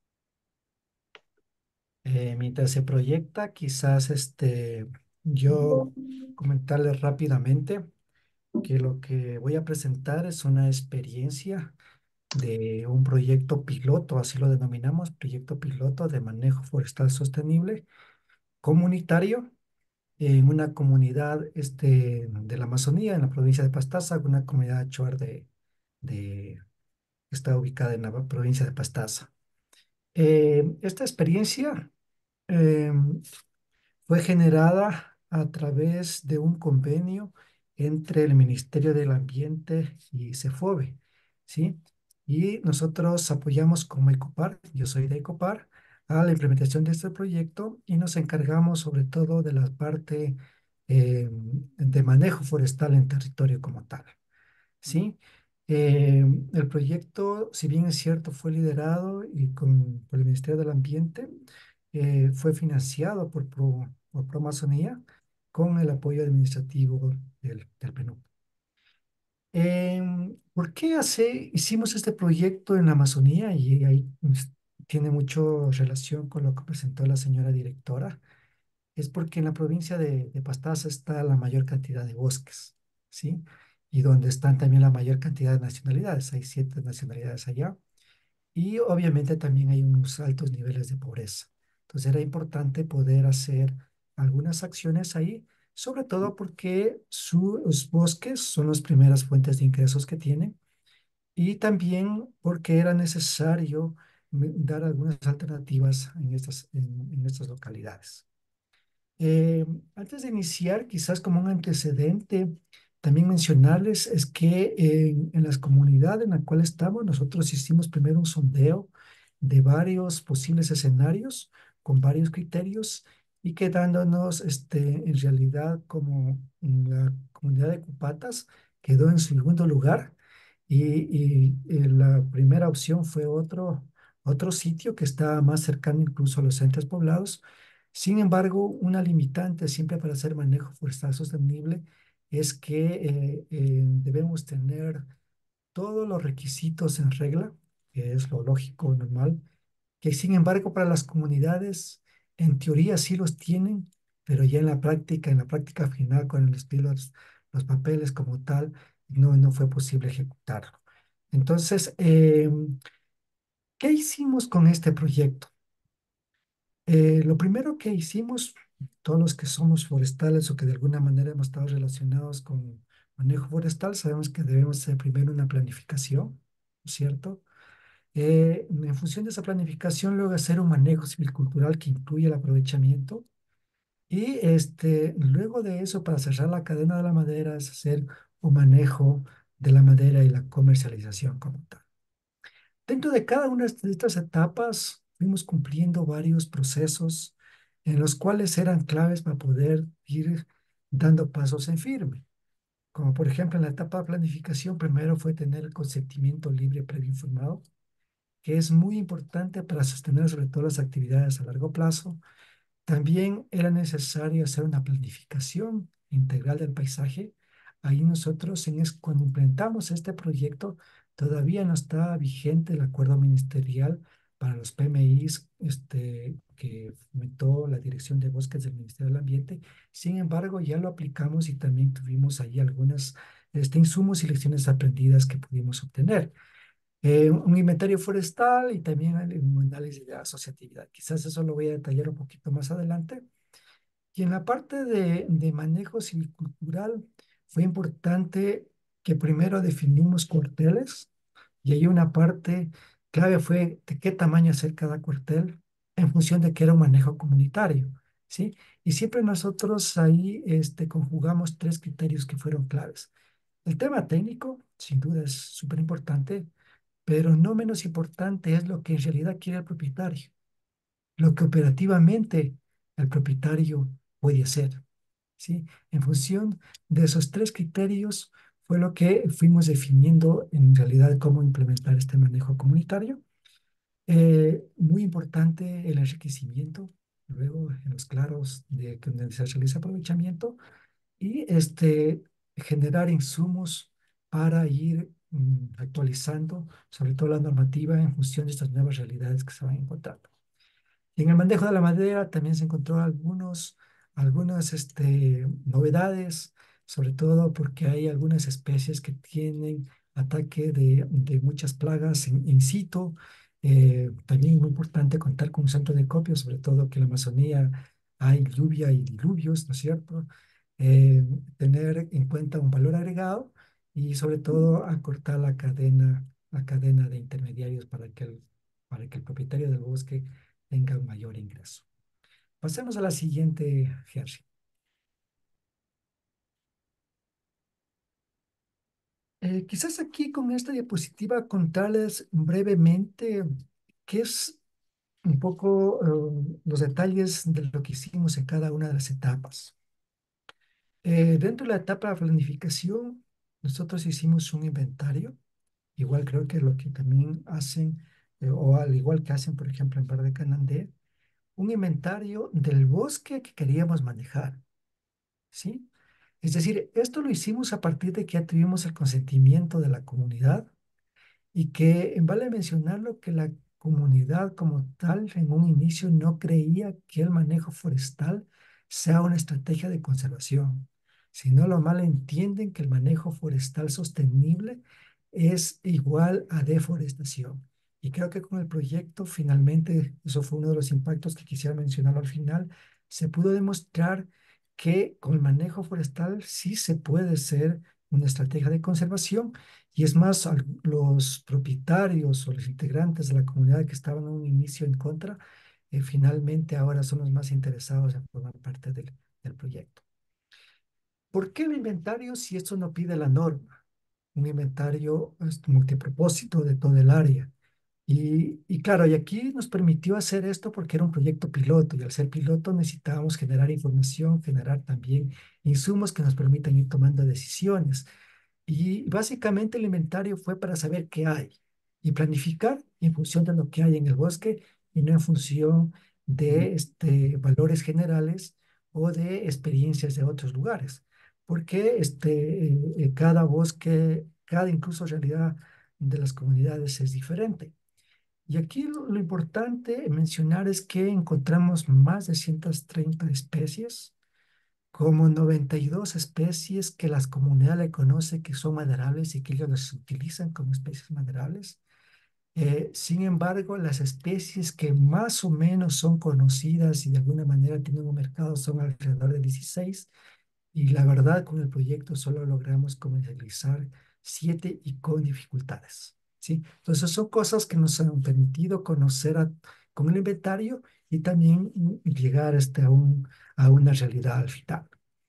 Eh, mientras se proyecta, quizás este, yo comentarles rápidamente que lo que voy a presentar es una experiencia de un proyecto piloto, así lo denominamos, proyecto piloto de manejo forestal sostenible comunitario en una comunidad este, de la Amazonía, en la provincia de Pastaza, una comunidad chuar de, de, que está ubicada en la provincia de Pastaza. Eh, esta experiencia eh, fue generada a través de un convenio entre el Ministerio del Ambiente y CEFOVE, ¿sí? Y nosotros apoyamos como Ecopar, yo soy de Ecopar, a la implementación de este proyecto y nos encargamos sobre todo de la parte eh, de manejo forestal en territorio como tal, ¿sí? Eh, el proyecto, si bien es cierto, fue liderado y con, por el Ministerio del Ambiente, eh, fue financiado por, Pro, por Proamazonía con el apoyo administrativo del, del P N U D. Em, ¿por qué hace, hicimos este proyecto en la Amazonía? Y ahí pues, tiene mucho relación con lo que presentó la señora directora. Es porque en la provincia de, de Pastaza está la mayor cantidad de bosques, ¿sí? Y donde están también la mayor cantidad de nacionalidades. Hay siete nacionalidades allá. Y obviamente también hay unos altos niveles de pobreza. Entonces era importante poder hacer algunas acciones ahí, sobre todo porque sus bosques son las primeras fuentes de ingresos que tienen y también porque era necesario me- dar algunas alternativas en estas, en, en estas localidades. Eh, Antes de iniciar, quizás como un antecedente, también mencionarles es que en, en las comunidades en la cual estamos, nosotros hicimos primero un sondeo de varios posibles escenarios con varios criterios y quedándonos este, en realidad como la comunidad de Cupatas quedó en segundo lugar y, y, eh, la primera opción fue otro, otro sitio que está más cercano incluso a los centros poblados. Sin embargo, una limitante siempre para hacer manejo forestal sostenible es que eh, eh, debemos tener todos los requisitos en regla, que es lo lógico, normal, que sin embargo para las comunidades en teoría sí los tienen, pero ya en la práctica, en la práctica final con el estilo, los, los papeles como tal, no, no fue posible ejecutarlo. Entonces, eh, ¿qué hicimos con este proyecto? Eh, lo primero que hicimos, todos los que somos forestales o que de alguna manera hemos estado relacionados con manejo forestal, sabemos que debemos hacer primero una planificación, ¿no es cierto? Eh, en función de esa planificación, luego hacer un manejo silvicultural que incluye el aprovechamiento. Y este, luego de eso, para cerrar la cadena de la madera, es hacer un manejo de la madera y la comercialización como tal. Dentro de cada una de estas etapas fuimos cumpliendo varios procesos en los cuales eran claves para poder ir dando pasos en firme. Como por ejemplo en la etapa de planificación, primero fue tener el consentimiento libre previo informado, que es muy importante para sostener sobre todo las actividades a largo plazo. También era necesario hacer una planificación integral del paisaje. Ahí nosotros, en es, cuando implementamos este proyecto, todavía no estaba vigente el acuerdo ministerial para los P M Is este, que fomentó la Dirección de Bosques del Ministerio del Ambiente. Sin embargo, ya lo aplicamos y también tuvimos ahí algunos este, insumos y lecciones aprendidas que pudimos obtener. Eh, un inventario forestal y también un análisis de asociatividad. Quizás eso lo voy a detallar un poquito más adelante. Y en la parte de, de manejo silvicultural fue importante que primero definimos cuarteles y ahí una parte clave fue de qué tamaño hacer cada cuartel en función de que era un manejo comunitario, ¿sí? Y siempre nosotros ahí este, conjugamos tres criterios que fueron claves. El tema técnico, sin duda, es súper importante, pero no menos importante es lo que en realidad quiere el propietario, lo que operativamente el propietario puede hacer, ¿sí? En función de esos tres criterios fue lo que fuimos definiendo en realidad cómo implementar este manejo comunitario. Eh, muy importante el enriquecimiento, luego en los claros de que donde se realiza aprovechamiento y este, generar insumos para ir mm, actualizando, sobre todo la normativa en función de estas nuevas realidades que se van encontrando. Y en el manejo de la madera también se encontró algunos, algunas este, novedades, sobre todo porque hay algunas especies que tienen ataque de, de muchas plagas en, in situ. Eh, también muy importante contar con un centro de acopio, sobre todo que en la Amazonía hay lluvia y diluvios, ¿no es cierto? Eh, Tener en cuenta un valor agregado y sobre todo acortar la cadena, la cadena de intermediarios para que el, para que el propietario del bosque tenga un mayor ingreso. Pasemos a la siguiente, Gershi. Eh, quizás aquí con esta diapositiva contarles brevemente qué es un poco eh, los detalles de lo que hicimos en cada una de las etapas. Eh, dentro de la etapa de planificación, nosotros hicimos un inventario, igual creo que lo que también hacen, eh, o al igual que hacen, por ejemplo, en Verde Canandé, un inventario del bosque que queríamos manejar, ¿sí? Es decir, esto lo hicimos a partir de que ya tuvimos el consentimiento de la comunidad y que vale mencionarlo que la comunidad como tal en un inicio no creía que el manejo forestal sea una estrategia de conservación, sino lo mal entienden que el manejo forestal sostenible es igual a deforestación. Y creo que con el proyecto finalmente, eso fue uno de los impactos que quisiera mencionar al final, se pudo demostrar que con el manejo forestal sí se puede hacer una estrategia de conservación y es más, al- los propietarios o los integrantes de la comunidad que estaban en un inicio en contra, eh, finalmente ahora son los más interesados en formar parte del, del proyecto. ¿Por qué el inventario si esto no pide la norma? Un inventario es, multipropósito de todo el área. Y, y claro, y aquí nos permitió hacer esto porque era un proyecto piloto y al ser piloto necesitábamos generar información, generar también insumos que nos permitan ir tomando decisiones. Y básicamente el inventario fue para saber qué hay y planificar en función de lo que hay en el bosque y no en función de este, valores generales o de experiencias de otros lugares. Porque este, eh, eh, cada bosque, cada incluso realidad de las comunidades es diferente. Y aquí lo, lo importante mencionar es que encontramos más de ciento treinta especies, como noventa y dos especies que las comunidades le conocen que son maderables y que ellos las utilizan como especies maderables. Eh, sin embargo, las especies que más o menos son conocidas y de alguna manera tienen un mercado son alrededor de dieciséis. Y la verdad, con el proyecto solo logramos comercializar siete y con dificultades, ¿sí? Entonces, son cosas que nos han permitido conocer a- con el inventario y también mm, llegar hasta un, a una realidad al final.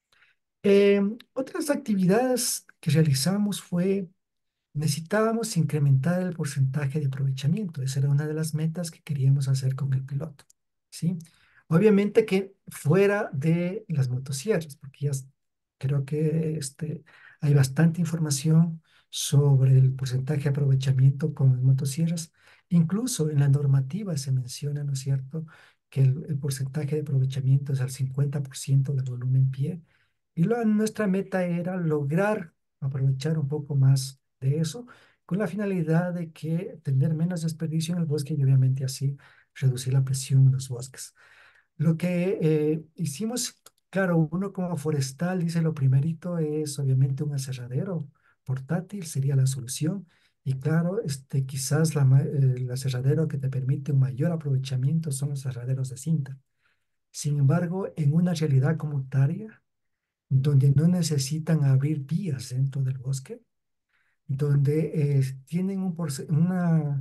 Eh, Otras actividades que realizamos fue, necesitábamos incrementar el porcentaje de aprovechamiento. Esa era una de las metas que queríamos hacer con el piloto, ¿sí? Obviamente que fuera de las motosierras, porque ya s- creo que este, hay bastante información sobre el porcentaje de aprovechamiento con las motosierras. Incluso en la normativa se menciona, ¿no es cierto?, que el, el porcentaje de aprovechamiento es al cincuenta por ciento del volumen pie. Y lo- nuestra meta era lograr aprovechar un poco más de eso, con la finalidad de que tener menos desperdicio en el bosque y obviamente así reducir la presión en los bosques. Lo que eh, hicimos, claro, uno como forestal dice lo primerito es obviamente un aserradero portátil, sería la solución. Y claro, este, quizás la ma- eh, el aserradero que te permite un mayor aprovechamiento son los aserraderos de cinta. Sin embargo, en una realidad comunitaria, donde no necesitan abrir vías dentro del bosque, donde eh, tienen un porce- una,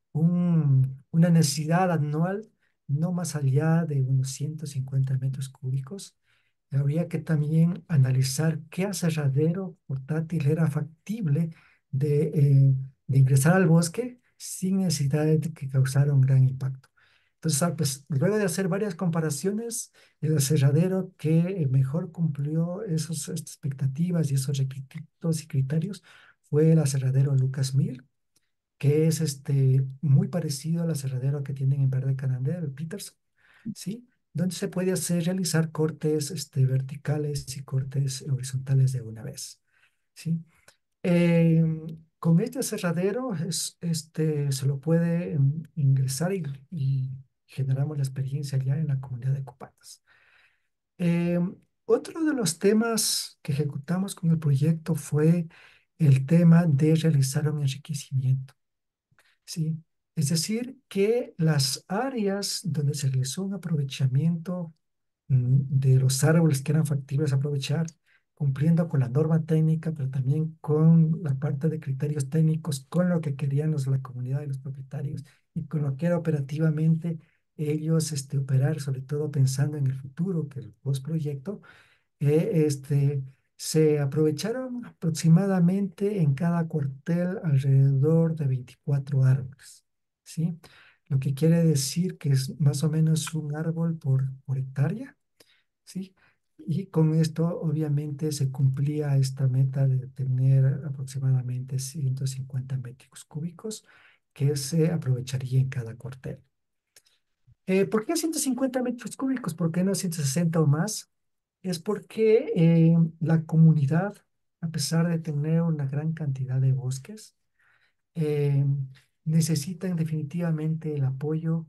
un- una necesidad anual no más allá de unos ciento cincuenta metros cúbicos. Habría que también analizar qué aserradero portátil era factible de, eh, de ingresar al bosque sin necesidad de que causara un gran impacto. Entonces, ah, pues, luego de hacer varias comparaciones, el aserradero que eh, mejor cumplió esos, estas expectativas y esos requisitos y criterios fue el aserradero Lucas Mill, que es este, muy parecido al aserradero que tienen en Verde Canandel, el Peterson, ¿sí? Donde se puede hacer, realizar cortes este, verticales y cortes horizontales de una vez, ¿sí? Em, con este aserradero es, este, se lo puede em, ingresar y, y generamos la experiencia ya en la comunidad de Copatas. Em, Otro de los temas que ejecutamos con el proyecto fue el tema de realizar un enriquecimiento, ¿sí? Es decir, que las áreas donde se realizó un aprovechamiento mm, de los árboles que eran factibles aprovechar, cumpliendo con la norma técnica, pero también con la parte de criterios técnicos, con lo que querían los, la comunidad de los propietarios y con lo que era operativamente ellos este, operar, sobre todo pensando en el futuro, que el postproyecto, eh, este, se aprovecharon aproximadamente en cada cuartel alrededor de veinticuatro árboles, ¿sí? Lo que quiere decir que es más o menos un árbol por, por hectárea, ¿sí? Y con esto obviamente se cumplía esta meta de tener aproximadamente ciento cincuenta metros cúbicos que se aprovecharía en cada cuartel. Eh, ¿por qué ciento cincuenta metros cúbicos? ¿Por qué no ciento sesenta o más? Es porque eh, la comunidad, a pesar de tener una gran cantidad de bosques, eh, necesitan definitivamente el apoyo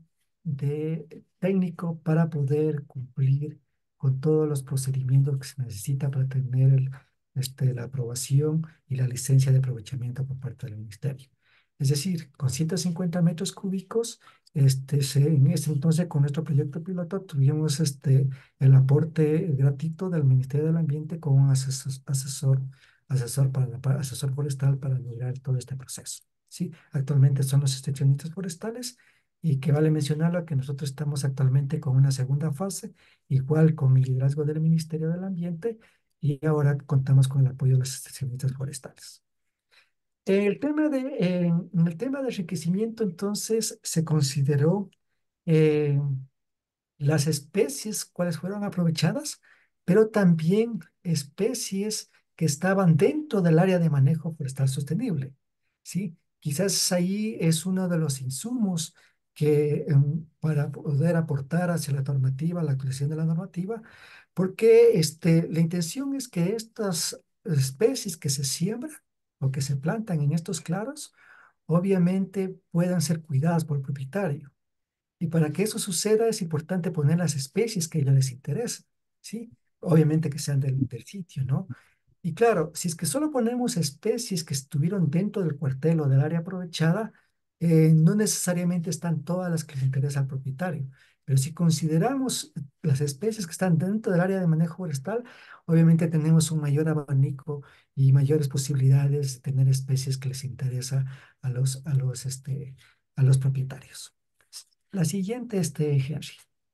de técnico para poder cumplir con todos los procedimientos que se necesita para tener el, este, la aprobación y la licencia de aprovechamiento por parte del ministerio. Es decir, con ciento cincuenta metros cúbicos, este, se- en ese entonces con nuestro proyecto piloto tuvimos este, el aporte gratuito del Ministerio del Ambiente con un asesor, asesor, asesor, para, la- para- asesor forestal para lograr todo este proceso. ¿Sí? Actualmente son los extensionistas forestales y que vale mencionarlo que nosotros estamos actualmente con una segunda fase, igual con el liderazgo del Ministerio del Ambiente y ahora contamos con el apoyo de los extensionistas forestales. El tema de, en en el tema de enriquecimiento, entonces, se consideró eh, las especies cuáles fueron aprovechadas, pero también especies que estaban dentro del área de manejo forestal sostenible, ¿sí? Quizás ahí es uno de los insumos que em, para poder aportar hacia la normativa, la actualización de la normativa, porque este, la intención es que estas especies que se siembran o que se plantan en estos claros, obviamente puedan ser cuidadas por el propietario. Y para que eso suceda es importante poner las especies que a ellos les interesan, ¿sí? Obviamente que sean del, del sitio, ¿no? Y claro, si es que solo ponemos especies que estuvieron dentro del cuartel o del área aprovechada, eh, no necesariamente están todas las que les interesa al propietario. Pero si consideramos las especies que están dentro del área de manejo forestal, obviamente tenemos un mayor abanico y mayores posibilidades de tener especies que les interesa a los, a los, este, a los propietarios. La siguiente, este, Henry.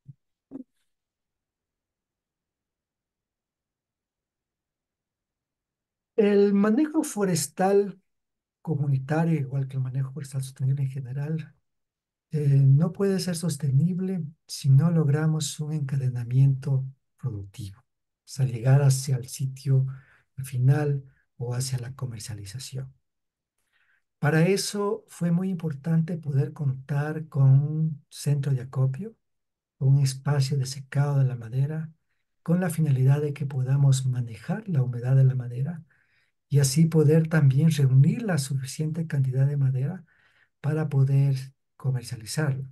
El manejo forestal comunitario, igual que el manejo forestal sostenible en general, eh, no puede ser sostenible si no logramos un encadenamiento productivo, o sea, llegar hacia el sitio final o hacia la comercialización. Para eso fue muy importante poder contar con un centro de acopio, un espacio de secado de la madera, con la finalidad de que podamos manejar la humedad de la madera y así poder también reunir la suficiente cantidad de madera para poder comercializarlo.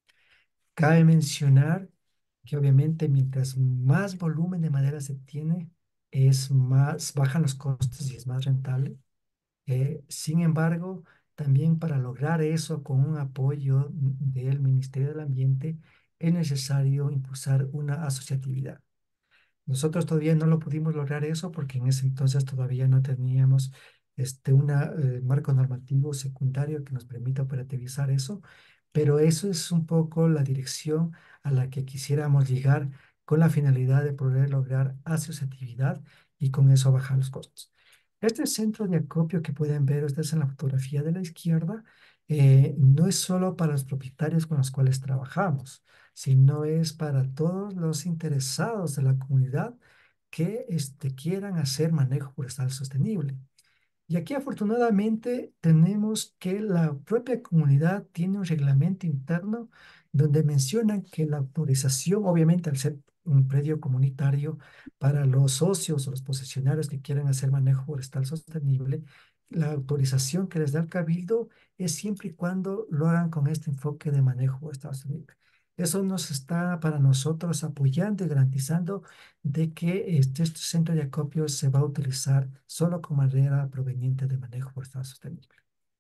Cabe mencionar que obviamente mientras más volumen de madera se tiene, es más, bajan los costos y es más rentable. Eh, sin embargo, también para lograr eso con un apoyo del Ministerio del Ambiente, es necesario impulsar una asociatividad. Nosotros todavía no lo pudimos lograr eso porque en ese entonces todavía no teníamos este una, eh, marco normativo secundario que nos permita operativizar eso, pero eso es un poco la dirección a la que quisiéramos llegar con la finalidad de poder lograr asociatividad y con eso bajar los costos. Este centro de acopio que pueden ver ustedes en la fotografía de la izquierda, eh, no es solo para los propietarios con los cuales trabajamos, sino es para todos los interesados de la comunidad que este, quieran hacer manejo forestal sostenible. Y aquí afortunadamente tenemos que la propia comunidad tiene un reglamento interno donde mencionan que la autorización, obviamente al ser un predio comunitario, para los socios o los posesionarios que quieran hacer manejo forestal sostenible, la autorización que les da el cabildo es siempre y cuando lo hagan con este enfoque de manejo forestal sostenible. Eso nos está para nosotros apoyando y garantizando de que este, este centro de acopio se va a utilizar solo con madera proveniente de manejo forestal sostenible.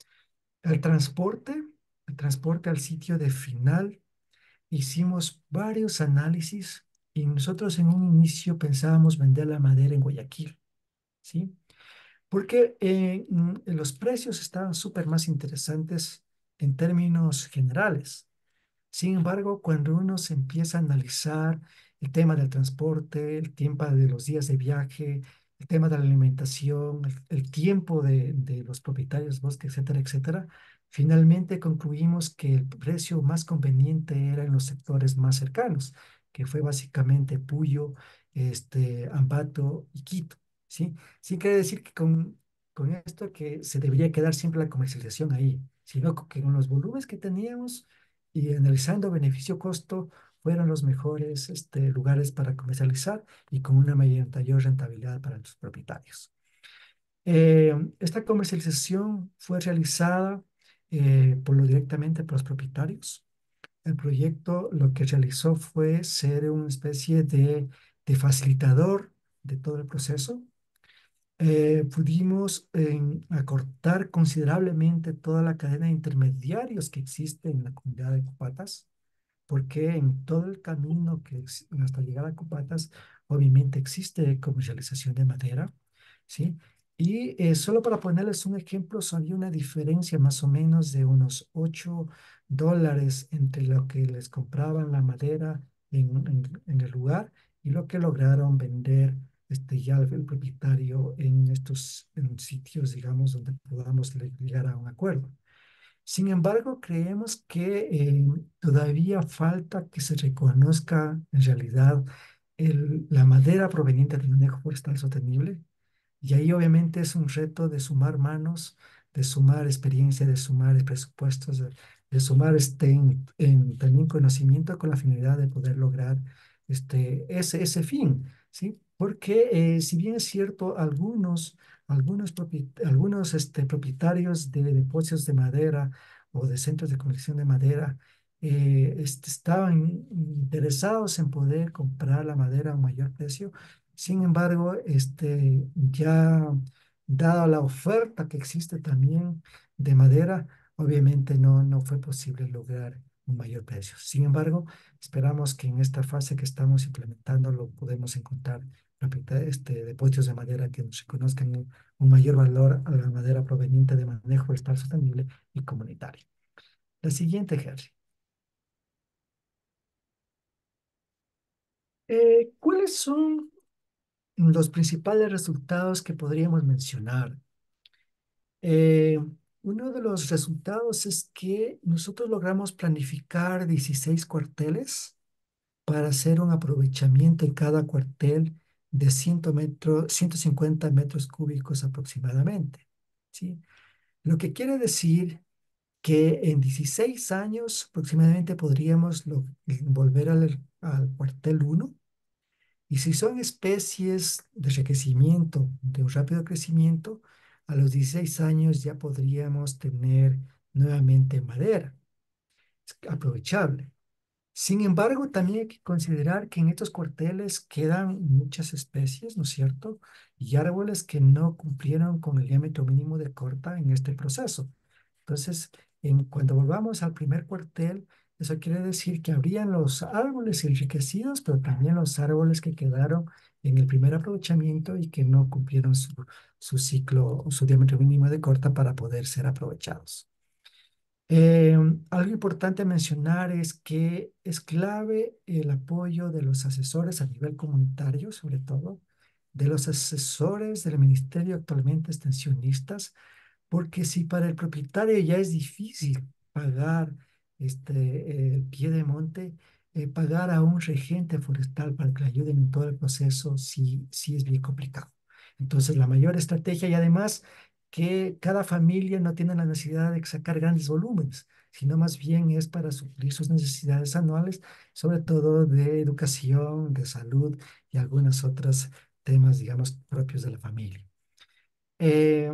El transporte, el transporte al sitio de final, hicimos varios análisis y nosotros en un inicio pensábamos vender la madera en Guayaquil, ¿sí? Porque eh, mm, los precios estaban súper más interesantes en términos generales. Sin embargo, cuando uno se empieza a analizar el tema del transporte, el tiempo de los días de viaje, el tema de la alimentación, el, el tiempo de, de los propietarios de bosque, etcétera, etcétera, finalmente concluimos que el precio más conveniente era en los sectores más cercanos, que fue básicamente Puyo, este, Ambato y Quito, ¿sí? Sí quiere decir que con, con esto que se debería quedar siempre la comercialización ahí, sino que con los volúmenes que teníamos y analizando beneficio-costo, fueron los mejores este, lugares para comercializar y con una mayor rentabilidad para los propietarios. Eh, esta comercialización fue realizada eh, por lo directamente por los propietarios. El proyecto lo que realizó fue ser una especie de, de facilitador de todo el proceso. eh, pudimos en, acortar considerablemente toda la cadena de intermediarios que existe en la comunidad de Copatas, porque en todo el camino que ex- hasta llegar a Copatas, obviamente existe comercialización de madera, ¿sí? Y eh, solo para ponerles un ejemplo, so- había una diferencia más o menos de unos ocho dólares entre lo que les compraban la madera en, en- en el lugar y lo que lograron vender este, ya el, el propietario en estos en sitios, digamos, donde podamos le- llegar a un acuerdo. Sin embargo, creemos que eh, todavía falta que se reconozca en realidad el- la madera proveniente del manejo forestal sostenible. Y ahí obviamente es un reto de sumar manos, de sumar experiencia, de sumar presupuestos, de, de sumar este, en- en también conocimiento con la finalidad de poder lograr este, ese, ese fin, ¿sí? Porque eh, si bien es cierto, algunos, algunos, propi- algunos este, propietarios de depósitos de madera o de centros de colección de madera eh, este, estaban interesados en poder comprar la madera a un mayor precio. Sin embargo, este, ya dada la oferta que existe también de madera, obviamente no, no fue posible lograr un mayor precio. Sin embargo, esperamos que en esta fase que estamos implementando lo podemos encontrar propieta- este, depósitos de madera que nos reconozcan un, un mayor valor a la madera proveniente de manejo forestal sostenible y comunitario. La siguiente, Henry. Eh, ¿cuáles son los principales resultados que podríamos mencionar? Eh, Uno de los resultados es que nosotros logramos planificar dieciséis cuarteles para hacer un aprovechamiento en cada cuartel de cien metros, ciento cincuenta metros cúbicos aproximadamente, ¿sí? Lo que quiere decir que en dieciséis años aproximadamente podríamos lo- volver al, al cuartel uno. Y si son especies de enriquecimiento, de un rápido crecimiento, a los dieciséis años ya podríamos tener nuevamente madera. Es aprovechable. Sin embargo, también hay que considerar que en estos cuarteles quedan muchas especies, ¿no es cierto? Y árboles que no cumplieron con el diámetro mínimo de corta en este proceso. Entonces, en, cuando volvamos al primer cuartel, eso quiere decir que habrían los árboles enriquecidos, pero también los árboles que quedaron en el primer aprovechamiento y que no cumplieron su, su ciclo o su diámetro mínimo de corta para poder ser aprovechados. Eh, Algo importante a mencionar es que es clave el apoyo de los asesores a nivel comunitario, sobre todo, de los asesores del ministerio actualmente extensionistas, porque si para el propietario ya es difícil pagar este, el pie de monte, eh, pagar a un regente forestal para que le ayuden en todo el proceso, sí, sí es bien complicado. Entonces, la mayor estrategia y además que cada familia no tiene la necesidad de sacar grandes volúmenes, sino más bien es para suplir sus necesidades anuales, sobre todo de educación, de salud y algunos otros temas, digamos, propios de la familia. Eh,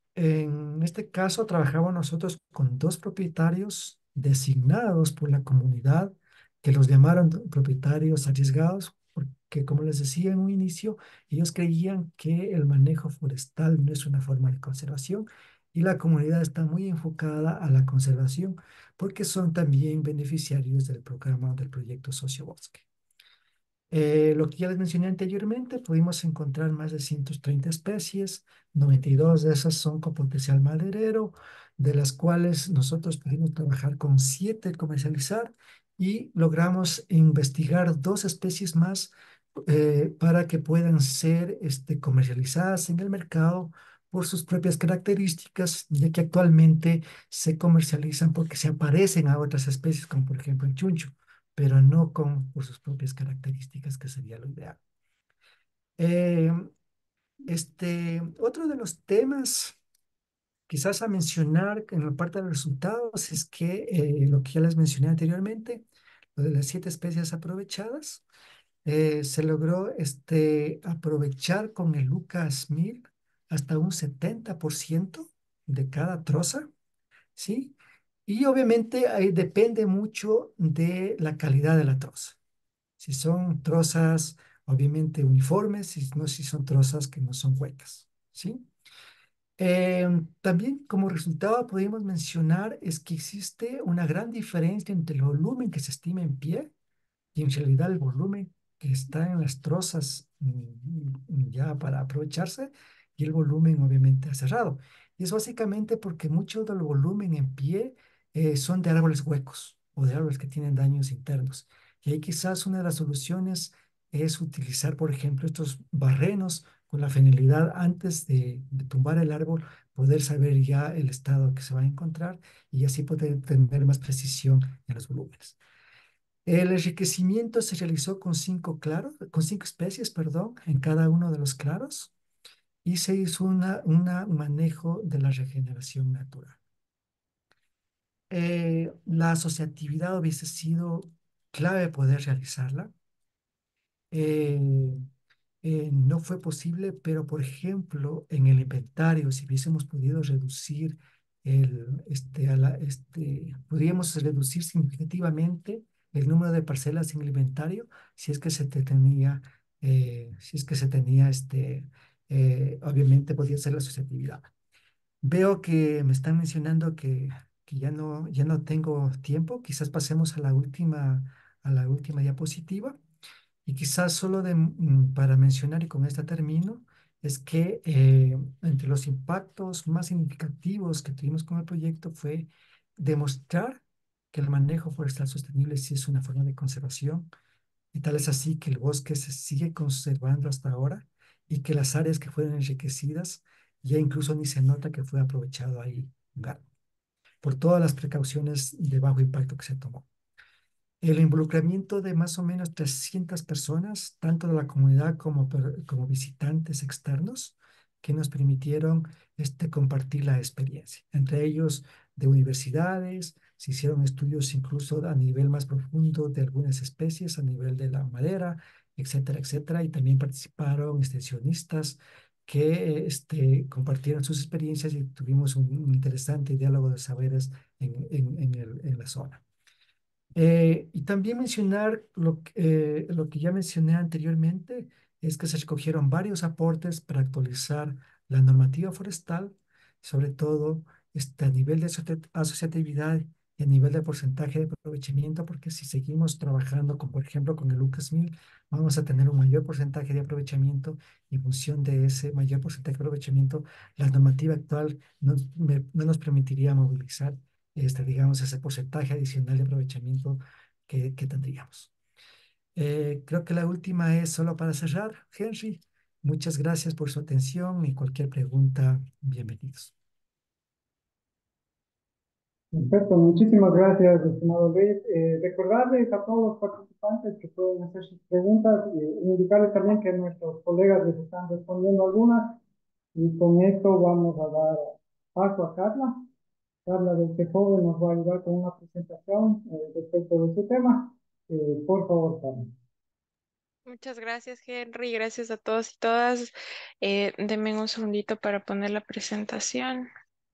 en este caso, trabajamos nosotros con dos propietarios designados por la comunidad, que los llamaron propietarios arriesgados, porque como les decía en un inicio, ellos creían que el manejo forestal no es una forma de conservación y la comunidad está muy enfocada a la conservación porque son también beneficiarios del programa del proyecto Sociobosque. Eh, lo que ya les mencioné anteriormente, pudimos encontrar más de ciento treinta especies, noventa y dos de esas son con potencial maderero, de las cuales nosotros pudimos trabajar con siete comercializar y logramos investigar dos especies más eh, para que puedan ser este, comercializadas en el mercado por sus propias características, ya que actualmente se comercializan porque se aparecen a otras especies, como por ejemplo el chuncho, pero no con, por sus propias características, que sería lo ideal. Eh, este, Otro de los temas quizás a mencionar en la parte de los resultados es que eh, lo que ya les mencioné anteriormente, lo de las siete especies aprovechadas, eh, se logró este, aprovechar con el Lucas mil hasta un setenta por ciento de cada troza, ¿sí? Y obviamente ahí depende mucho de la calidad de la troza. Si son trozas obviamente uniformes, si no, si son trozas que no son huecas. ¿sí? Eh, También como resultado podemos mencionar es que existe una gran diferencia entre el volumen que se estima en pie y en realidad el volumen que está en las trozas mm, ya para aprovecharse y el volumen obviamente cerrado. Y es básicamente porque mucho del volumen en pie eh, son de árboles huecos o de árboles que tienen daños internos. Y ahí quizás una de las soluciones es utilizar, por ejemplo, estos barrenos con la finalidad antes de, de tumbar el árbol, poder saber ya el estado que se va a encontrar y así poder tener más precisión en los volúmenes. El enriquecimiento se realizó con cinco claros, con cinco especies, perdón, en cada uno de los claros y se hizo una, una- un manejo de la regeneración natural. Eh, la asociatividad hubiese sido clave poder realizarla. Eh, eh, no fue posible, pero por ejemplo, en el inventario, si hubiésemos podido reducir el, este, a la, este, podríamos reducir significativamente el número de parcelas en el inventario si es que se te tenía, eh, si es que se tenía, este, eh, obviamente podía ser la asociatividad. Veo que me están mencionando que, que ya no, ya no tengo tiempo. Quizás pasemos a la última, a la última diapositiva. Y quizás solo de, mm, para mencionar, y con esta termino, es que eh, entre los impactos más significativos que tuvimos con el proyecto fue demostrar que el manejo forestal sostenible sí es una forma de conservación, y tal es así que el bosque se sigue conservando hasta ahora y que las áreas que fueron enriquecidas ya incluso ni se nota que fue aprovechado ahí un árbol, por todas las precauciones de bajo impacto que se tomó. El involucramiento de más o menos trescientas personas, tanto de la comunidad como, per- como visitantes externos, que nos permitieron este, compartir la experiencia. Entre ellos, de universidades, se hicieron estudios incluso a nivel más profundo de algunas especies, a nivel de la madera, etcétera, etcétera. Y también participaron extensionistas que este, compartieron sus experiencias y tuvimos un, un interesante diálogo de saberes en, en, en el- en la zona. Eh, y también mencionar lo que, eh, lo que ya mencioné anteriormente, es que se recogieron varios aportes para actualizar la normativa forestal, sobre todo este, a nivel de asoci- asociatividad y a nivel de porcentaje de aprovechamiento, porque si seguimos trabajando con, por ejemplo, con el Lucas Mil, vamos a tener un mayor porcentaje de aprovechamiento y en función de ese mayor porcentaje de aprovechamiento, la normativa actual no, me- no nos permitiría movilizar este, digamos, ese porcentaje adicional de aprovechamiento que, que tendríamos. Eh, creo que la última es solo para cerrar, Henry. Muchas gracias por su atención y cualquier pregunta, bienvenidos. Perfecto, muchísimas gracias, estimado Luis. Eh, recordarles a todos los participantes que pueden hacer sus preguntas y indicarles también que nuestros colegas les están respondiendo algunas y con esto vamos a dar paso a Carla. Carla del joven nos va a ayudar con una presentación eh, respecto de este tema. Eh, por favor, Carla. Muchas gracias, Henry. Gracias a todos y todas. Eh, denme un segundito para poner la presentación.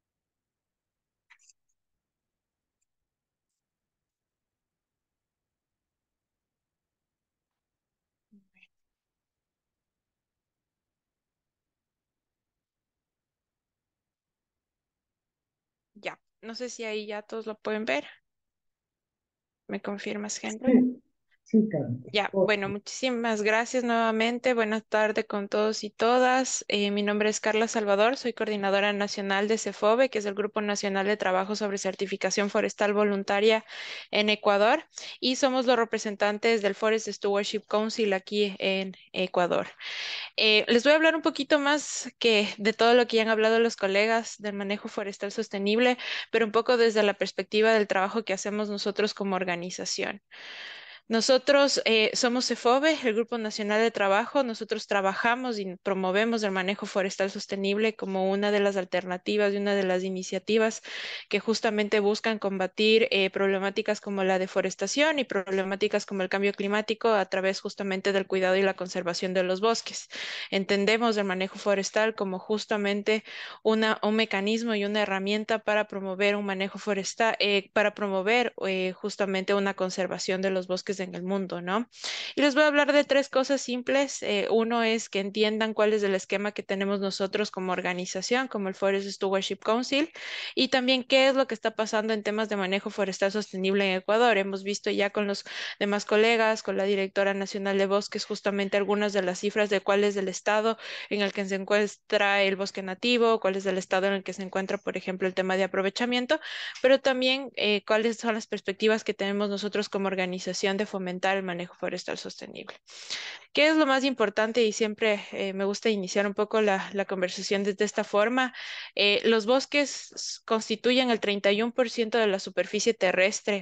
Ya, no sé si ahí ya todos lo pueden ver. ¿Me confirmas, Henry? Sí, sí, Carla. Ya, Por bueno, muchísimas gracias nuevamente. Buenas tardes con todos y todas. Eh, mi nombre es Carla Salvador, soy coordinadora nacional de CEFOVE, que es el Grupo Nacional de Trabajo sobre Certificación Forestal Voluntaria en Ecuador, y somos los representantes del Forest Stewardship Council aquí en Ecuador. Eh, les voy a hablar un poquito más que de todo lo que ya han hablado los colegas del manejo forestal sostenible, pero un poco desde la perspectiva del trabajo que hacemos nosotros como organización. Nosotros eh, somos CEFOVE, el Grupo Nacional de Trabajo. Nosotros trabajamos y promovemos el manejo forestal sostenible como una de las alternativas y una de las iniciativas que justamente buscan combatir eh, problemáticas como la deforestación y problemáticas como el cambio climático a través justamente del cuidado y la conservación de los bosques. Entendemos el manejo forestal como justamente una, un mecanismo y una herramienta para promover un manejo forestal, eh, para promover eh, justamente una conservación de los bosques bosques en el mundo, ¿no? Y les voy a hablar de tres cosas simples. Eh, uno es que entiendan cuál es el esquema que tenemos nosotros como organización, como el Forest Stewardship Council, y también qué es lo que está pasando en temas de manejo forestal sostenible en Ecuador. Hemos visto ya con los demás colegas, con la directora nacional de bosques, justamente algunas de las cifras de cuál es el estado en el que se encuentra el bosque nativo, cuál es el estado en el que se encuentra, por ejemplo, el tema de aprovechamiento, pero también eh, cuáles son las perspectivas que tenemos nosotros como organización de fomentar el manejo forestal sostenible. ¿Qué es lo más importante? Y siempre eh, me gusta iniciar un poco la, la conversación desde esta forma. Eh, los bosques constituyen el treinta y uno por ciento de la superficie terrestre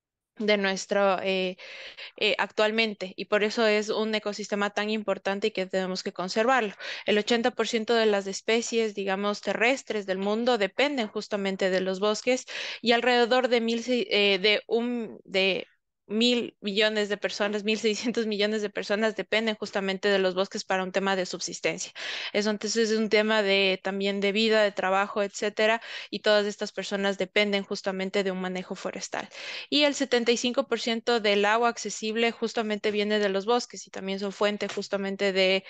de nuestro eh, eh, actualmente, y por eso es un ecosistema tan importante y que tenemos que conservarlo. El ochenta por ciento de las especies, digamos, terrestres del mundo dependen justamente de los bosques, y alrededor de mil, sei- eh, de un, de mil millones de personas, mil seiscientos millones de personas dependen justamente de los bosques para un tema de subsistencia. Eso entonces es un tema de también de vida, de trabajo, etcétera, y todas estas personas dependen justamente de un manejo forestal. Y el setenta y cinco por ciento del agua accesible justamente viene de los bosques, y también son fuente justamente de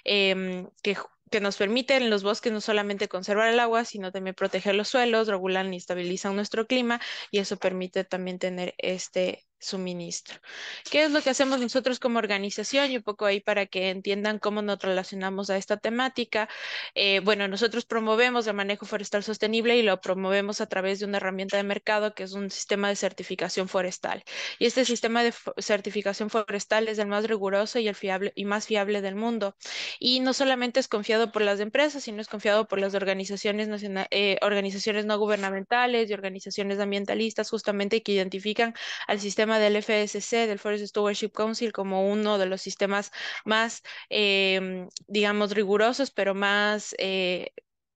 em, que, ju- que nos permiten los bosques no solamente conservar el agua, sino también proteger los suelos, regulan y estabilizan nuestro clima, y eso permite también tener este suministro. ¿Qué es lo que hacemos nosotros como organización? Y un poco ahí para que entiendan cómo nos relacionamos a esta temática. Eh, bueno, nosotros promovemos el manejo forestal sostenible y lo promovemos a través de una herramienta de mercado que es un sistema de certificación forestal. Y este sistema de fo- certificación forestal es el más riguroso y el fiable y más fiable del mundo. Y no solamente es confiado por las empresas, sino es confiado por las organizaciones nacionales, organizaciones no gubernamentales y organizaciones ambientalistas, justamente que identifican al sistema del F S C, del Forest Stewardship Council, como uno de los sistemas más em, digamos, rigurosos, pero más, eh,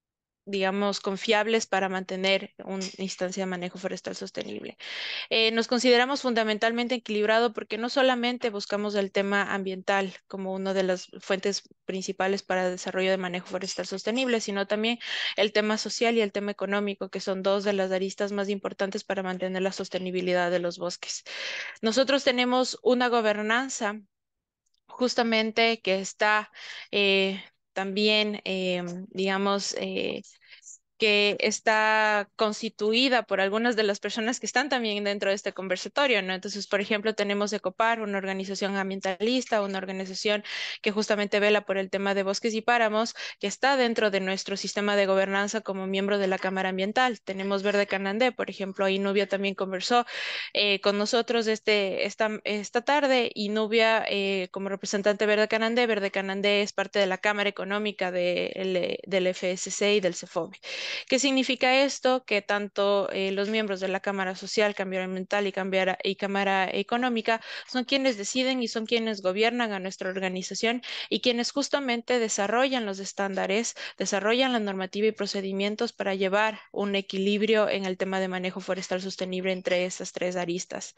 digamos, confiables para mantener una instancia de manejo forestal sostenible. Eh, nos consideramos fundamentalmente equilibrado porque no solamente buscamos el tema ambiental como una de las fuentes principales para el desarrollo de manejo forestal sostenible, sino también el tema social y el tema económico, que son dos de las aristas más importantes para mantener la sostenibilidad de los bosques. Nosotros tenemos una gobernanza justamente que está eh, también, eh, digamos, eh, que está constituida por algunas de las personas que están también dentro de este conversatorio, ¿no? Entonces, por ejemplo, tenemos Ecopar, una organización ambientalista, una organización que justamente vela por el tema de bosques y páramos, que está dentro de nuestro sistema de gobernanza como miembro de la Cámara Ambiental. Tenemos Verde Canandé, por ejemplo, ahí Nubia también conversó eh, con nosotros este, esta, esta tarde, y Nubia, eh, como representante de Verde Canandé, Verde Canandé es parte de la Cámara Económica de, el- del F S C y del CEFOBE. ¿Qué significa esto? Que tanto eh, los miembros de la Cámara Social, Cambio Ambiental y, Cambiara- y Cámara Económica son quienes deciden y son quienes gobiernan a nuestra organización, y quienes justamente desarrollan los estándares, desarrollan la normativa y procedimientos para llevar un equilibrio en el tema de manejo forestal sostenible entre estas tres aristas.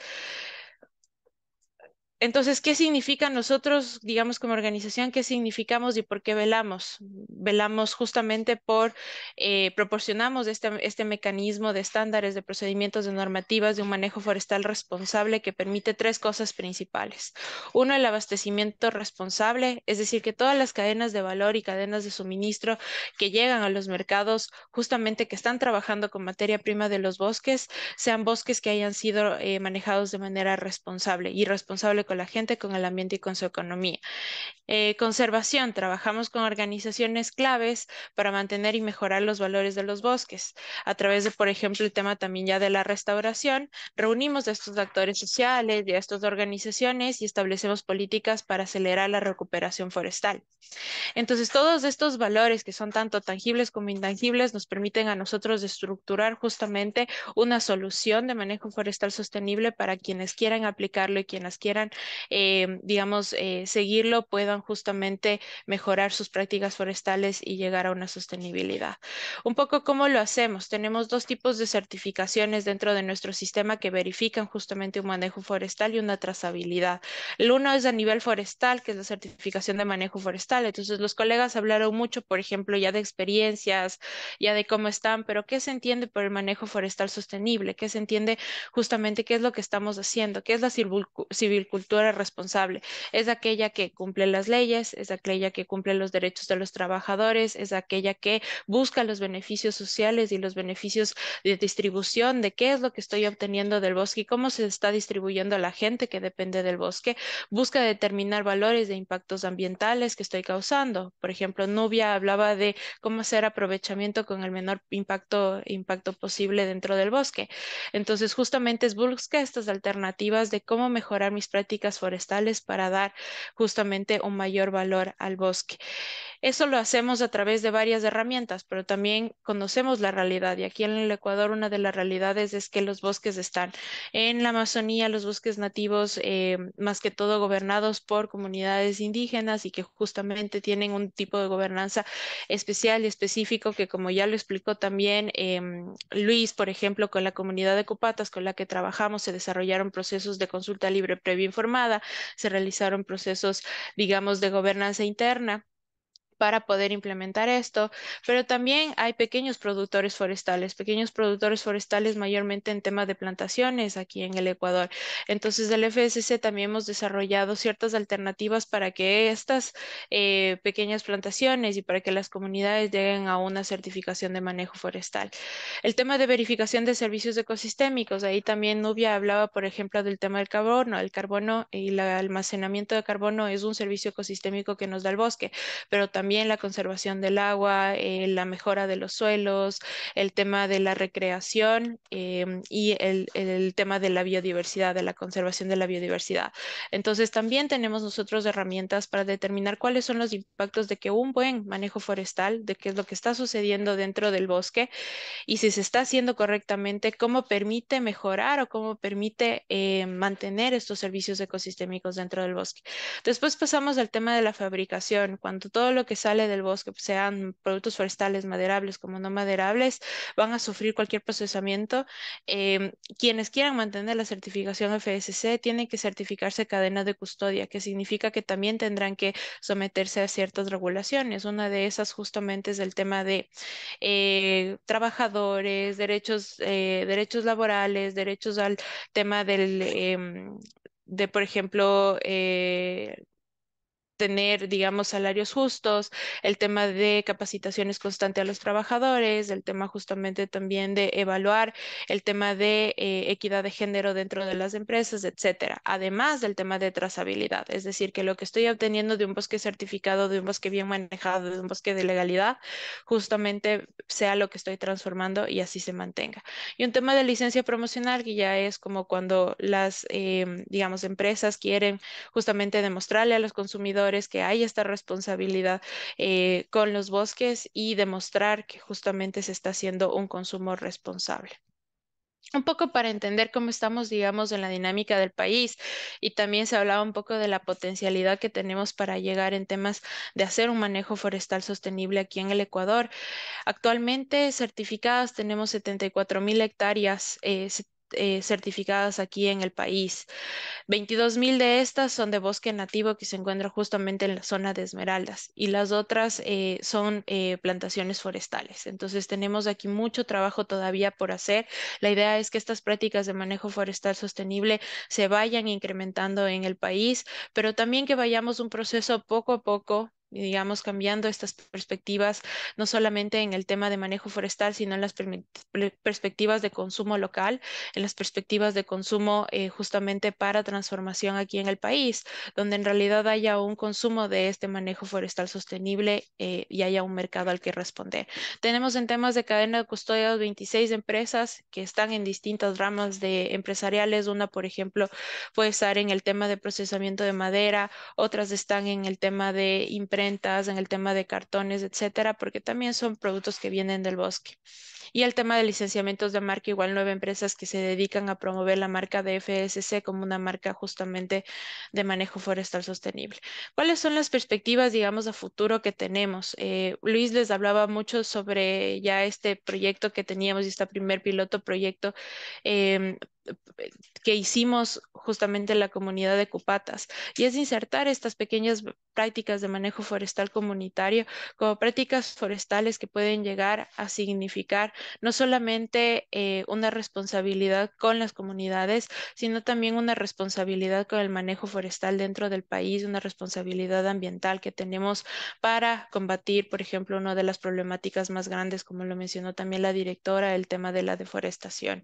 Entonces, ¿qué significa nosotros, digamos, como organización? ¿Qué significamos y por qué velamos? Velamos justamente por, eh, proporcionamos este, este mecanismo de estándares, de procedimientos, de normativas, de un manejo forestal responsable que permite tres cosas principales. Uno, el abastecimiento responsable, es decir, que todas las cadenas de valor y cadenas de suministro que llegan a los mercados, justamente que están trabajando con materia prima de los bosques, sean bosques que hayan sido eh, manejados de manera responsable y responsable con la gente, con el ambiente y con su economía. Eh, conservación, trabajamos con organizaciones claves para mantener y mejorar los valores de los bosques. A través de, por ejemplo, el tema también ya de la restauración, reunimos a estos actores sociales y a estas organizaciones y establecemos políticas para acelerar la recuperación forestal. Entonces, todos estos valores que son tanto tangibles como intangibles nos permiten a nosotros estructurar justamente una solución de manejo forestal sostenible para quienes quieran aplicarlo y quienes quieran, eh, digamos, eh, seguirlo, puedan buscan justamente mejorar sus prácticas forestales y llegar a una sostenibilidad. Un poco cómo lo hacemos. Tenemos dos tipos de certificaciones dentro de nuestro sistema que verifican justamente un manejo forestal y una trazabilidad. El uno es a nivel forestal, que es la certificación de manejo forestal. Entonces, los colegas hablaron mucho, por ejemplo, ya de experiencias, ya de cómo están, pero ¿qué se entiende por el manejo forestal sostenible? ¿Qué se entiende justamente qué es lo que estamos haciendo? ¿Qué es la silvulcu- silvicultura responsable? Es aquella que cumple las leyes, es aquella que cumple los derechos de los trabajadores, es aquella que busca los beneficios sociales y los beneficios de distribución de qué es lo que estoy obteniendo del bosque y cómo se está distribuyendo a la gente que depende del bosque. Busca determinar valores de impactos ambientales que estoy causando. Por ejemplo, Nubia hablaba de cómo hacer aprovechamiento con el menor impacto, impacto posible dentro del bosque. Entonces, justamente es busca estas alternativas de cómo mejorar mis prácticas forestales para dar justamente un mayor valor al bosque. Eso lo hacemos a través de varias herramientas, pero también conocemos la realidad. Y aquí en el Ecuador una de las realidades es que los bosques están en la Amazonía, los bosques nativos, eh, más que todo gobernados por comunidades indígenas y que justamente tienen un tipo de gobernanza especial y específico que, como ya lo explicó también em, Luis, por ejemplo, con la comunidad de Copatas con la que trabajamos, se desarrollaron procesos de consulta libre previa informada, se realizaron procesos, digamos, de gobernanza interna para poder implementar esto, pero también hay pequeños productores forestales, pequeños productores forestales mayormente en temas de plantaciones aquí en el Ecuador. Entonces, del F S C también hemos desarrollado ciertas alternativas para que estas eh, pequeñas plantaciones y para que las comunidades lleguen a una certificación de manejo forestal. El tema de verificación de servicios ecosistémicos, ahí también Nubia hablaba, por ejemplo, del tema del carbono. El carbono y el almacenamiento de carbono es un servicio ecosistémico que nos da el bosque, pero también la conservación del agua, eh, la mejora de los suelos, el tema de la recreación em, y el, el tema de la biodiversidad, de la conservación de la biodiversidad. Entonces, también tenemos nosotros herramientas para determinar cuáles son los impactos de que un buen manejo forestal, de qué es lo que está sucediendo dentro del bosque y si se está haciendo correctamente, cómo permite mejorar o cómo permite eh, mantener estos servicios ecosistémicos dentro del bosque. Después pasamos al tema de la fabricación. Cuando todo lo que sale del bosque, pues, sean productos forestales maderables como no maderables, van a sufrir cualquier procesamiento. Em, quienes quieran mantener la certificación F S C tienen que certificarse cadena de custodia, que significa que también tendrán que someterse a ciertas regulaciones. Una de esas justamente es el tema de eh, trabajadores, derechos, eh, derechos laborales, derechos al tema del, em, de, por ejemplo, eh, tener, digamos, salarios justos, el tema de capacitaciones constantes a los trabajadores, el tema justamente también de evaluar el tema de eh, equidad de género dentro de las empresas, etcétera. Además del tema de trazabilidad, es decir, que lo que estoy obteniendo de un bosque certificado, de un bosque bien manejado, de un bosque de legalidad, justamente sea lo que estoy transformando y así se mantenga. Y un tema de licencia promocional que ya es como cuando las, em, digamos, empresas quieren justamente demostrarle a los consumidores que hay esta responsabilidad eh, con los bosques y demostrar que justamente se está haciendo un consumo responsable. Un poco para entender cómo estamos, digamos, en la dinámica del país y también se hablaba un poco de la potencialidad que tenemos para llegar en temas de hacer un manejo forestal sostenible aquí en el Ecuador. Actualmente certificadas tenemos setenta y cuatro mil hectáreas eh, ce- eh, certificadas aquí en el país. Veintidós mil de estas son de bosque nativo que se encuentra justamente en la zona de Esmeraldas y las otras eh, son eh, plantaciones forestales. Entonces tenemos aquí mucho trabajo todavía por hacer. La idea es que estas prácticas de manejo forestal sostenible se vayan incrementando en el país, pero también que vayamos un proceso poco a poco, digamos, cambiando estas perspectivas, no solamente en el tema de manejo forestal, sino en las permi- per- perspectivas de consumo local, en las perspectivas de consumo eh, justamente para transformación aquí en el país, donde en realidad haya un consumo de este manejo forestal sostenible eh, y haya un mercado al que responder. Tenemos en temas de cadena de custodia veintiséis empresas que están en distintas ramas de empresariales. Una, por ejemplo, puede estar en el tema de procesamiento de madera, otras están en el tema de imprenta imprentas, en el tema de cartones, etcétera, porque también son productos que vienen del bosque. Y el tema de licenciamientos de marca, igual nueve empresas que se dedican a promover la marca de F S C como una marca justamente de manejo forestal sostenible. ¿Cuáles son las perspectivas, digamos, a futuro que tenemos? Eh, Luis les hablaba mucho sobre ya este proyecto que teníamos y este primer piloto proyecto em, que hicimos justamente en la comunidad de Cupatas, y es insertar estas pequeñas prácticas de manejo forestal comunitario como prácticas forestales que pueden llegar a significar no solamente eh, una responsabilidad con las comunidades, sino también una responsabilidad con el manejo forestal dentro del país, una responsabilidad ambiental que tenemos para combatir, por ejemplo, una de las problemáticas más grandes, como lo mencionó también la directora, el tema de la deforestación.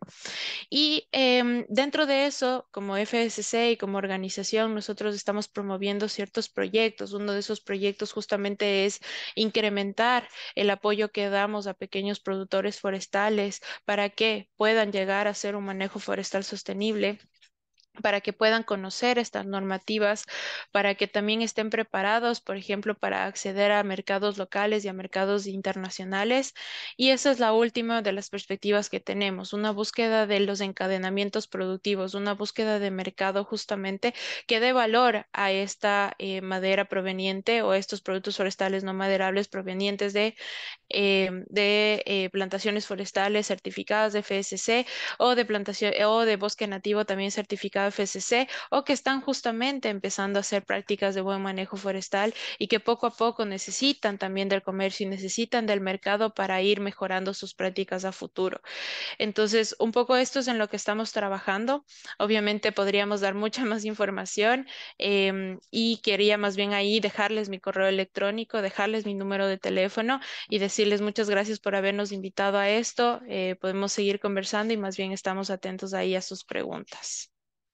Y em, dentro de eso, como F S C y como organización, nosotros estamos promoviendo ciertos proyectos. Uno de esos proyectos justamente es incrementar el apoyo que damos a pequeños productores forestales para que puedan llegar a hacer un manejo forestal sostenible, para que puedan conocer estas normativas, para que también estén preparados, por ejemplo, para acceder a mercados locales y a mercados internacionales. Y esa es la última de las perspectivas que tenemos, una búsqueda de los encadenamientos productivos, una búsqueda de mercado justamente que dé valor a esta eh, madera proveniente o estos productos forestales no maderables provenientes de eh, de eh, plantaciones forestales certificadas de F S C o de plantación o de bosque nativo también certificado F S C, o que están justamente empezando a hacer prácticas de buen manejo forestal y que poco a poco necesitan también del comercio y necesitan del mercado para ir mejorando sus prácticas a futuro. Entonces, un poco esto es en lo que estamos trabajando. Obviamente podríamos dar mucha más información, em, y quería más bien ahí dejarles mi correo electrónico, dejarles mi número de teléfono y decirles muchas gracias por habernos invitado a esto. Eh, podemos seguir conversando y más bien estamos atentos ahí a sus preguntas.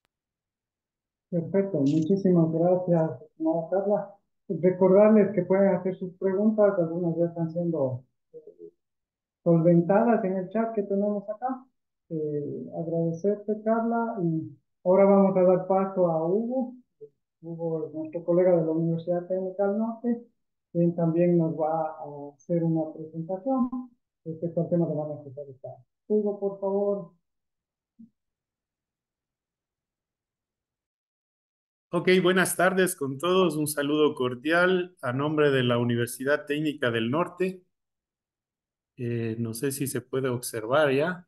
Perfecto, muchísimas gracias, estimada Carla. Recordarles que pueden hacer sus preguntas, algunas ya están siendo solventadas en el chat que tenemos acá. Eh, agradecerte, Carla, y ahora vamos a dar paso a Hugo. Hugo es nuestro colega de la Universidad Técnica del Norte, quien también nos va a hacer una presentación respecto al tema de manejo forestal. Hugo, por favor. Ok, buenas tardes con todos. Un saludo cordial a nombre de la Universidad Técnica del Norte. Eh, no sé si se puede observar ya.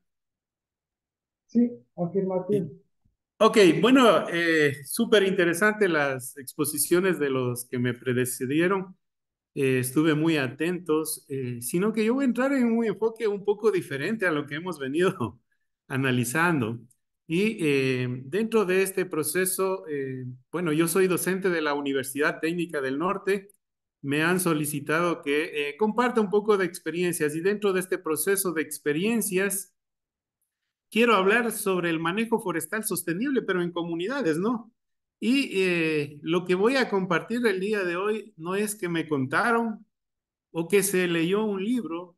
Sí, afirmativo. Sí. Ok, bueno, eh, súper interesante las exposiciones de los que me precedieron. Eh, estuve muy atentos, eh, sino que yo voy a entrar en un enfoque un poco diferente a lo que hemos venido analizando. Y eh, dentro de este proceso, eh, bueno, yo soy docente de la Universidad Técnica del Norte. Me han solicitado que eh, comparta un poco de experiencias y dentro de este proceso de experiencias quiero hablar sobre el manejo forestal sostenible, pero en comunidades, ¿no? Y eh, lo que voy a compartir el día de hoy no es que me contaron o que se leyó un libro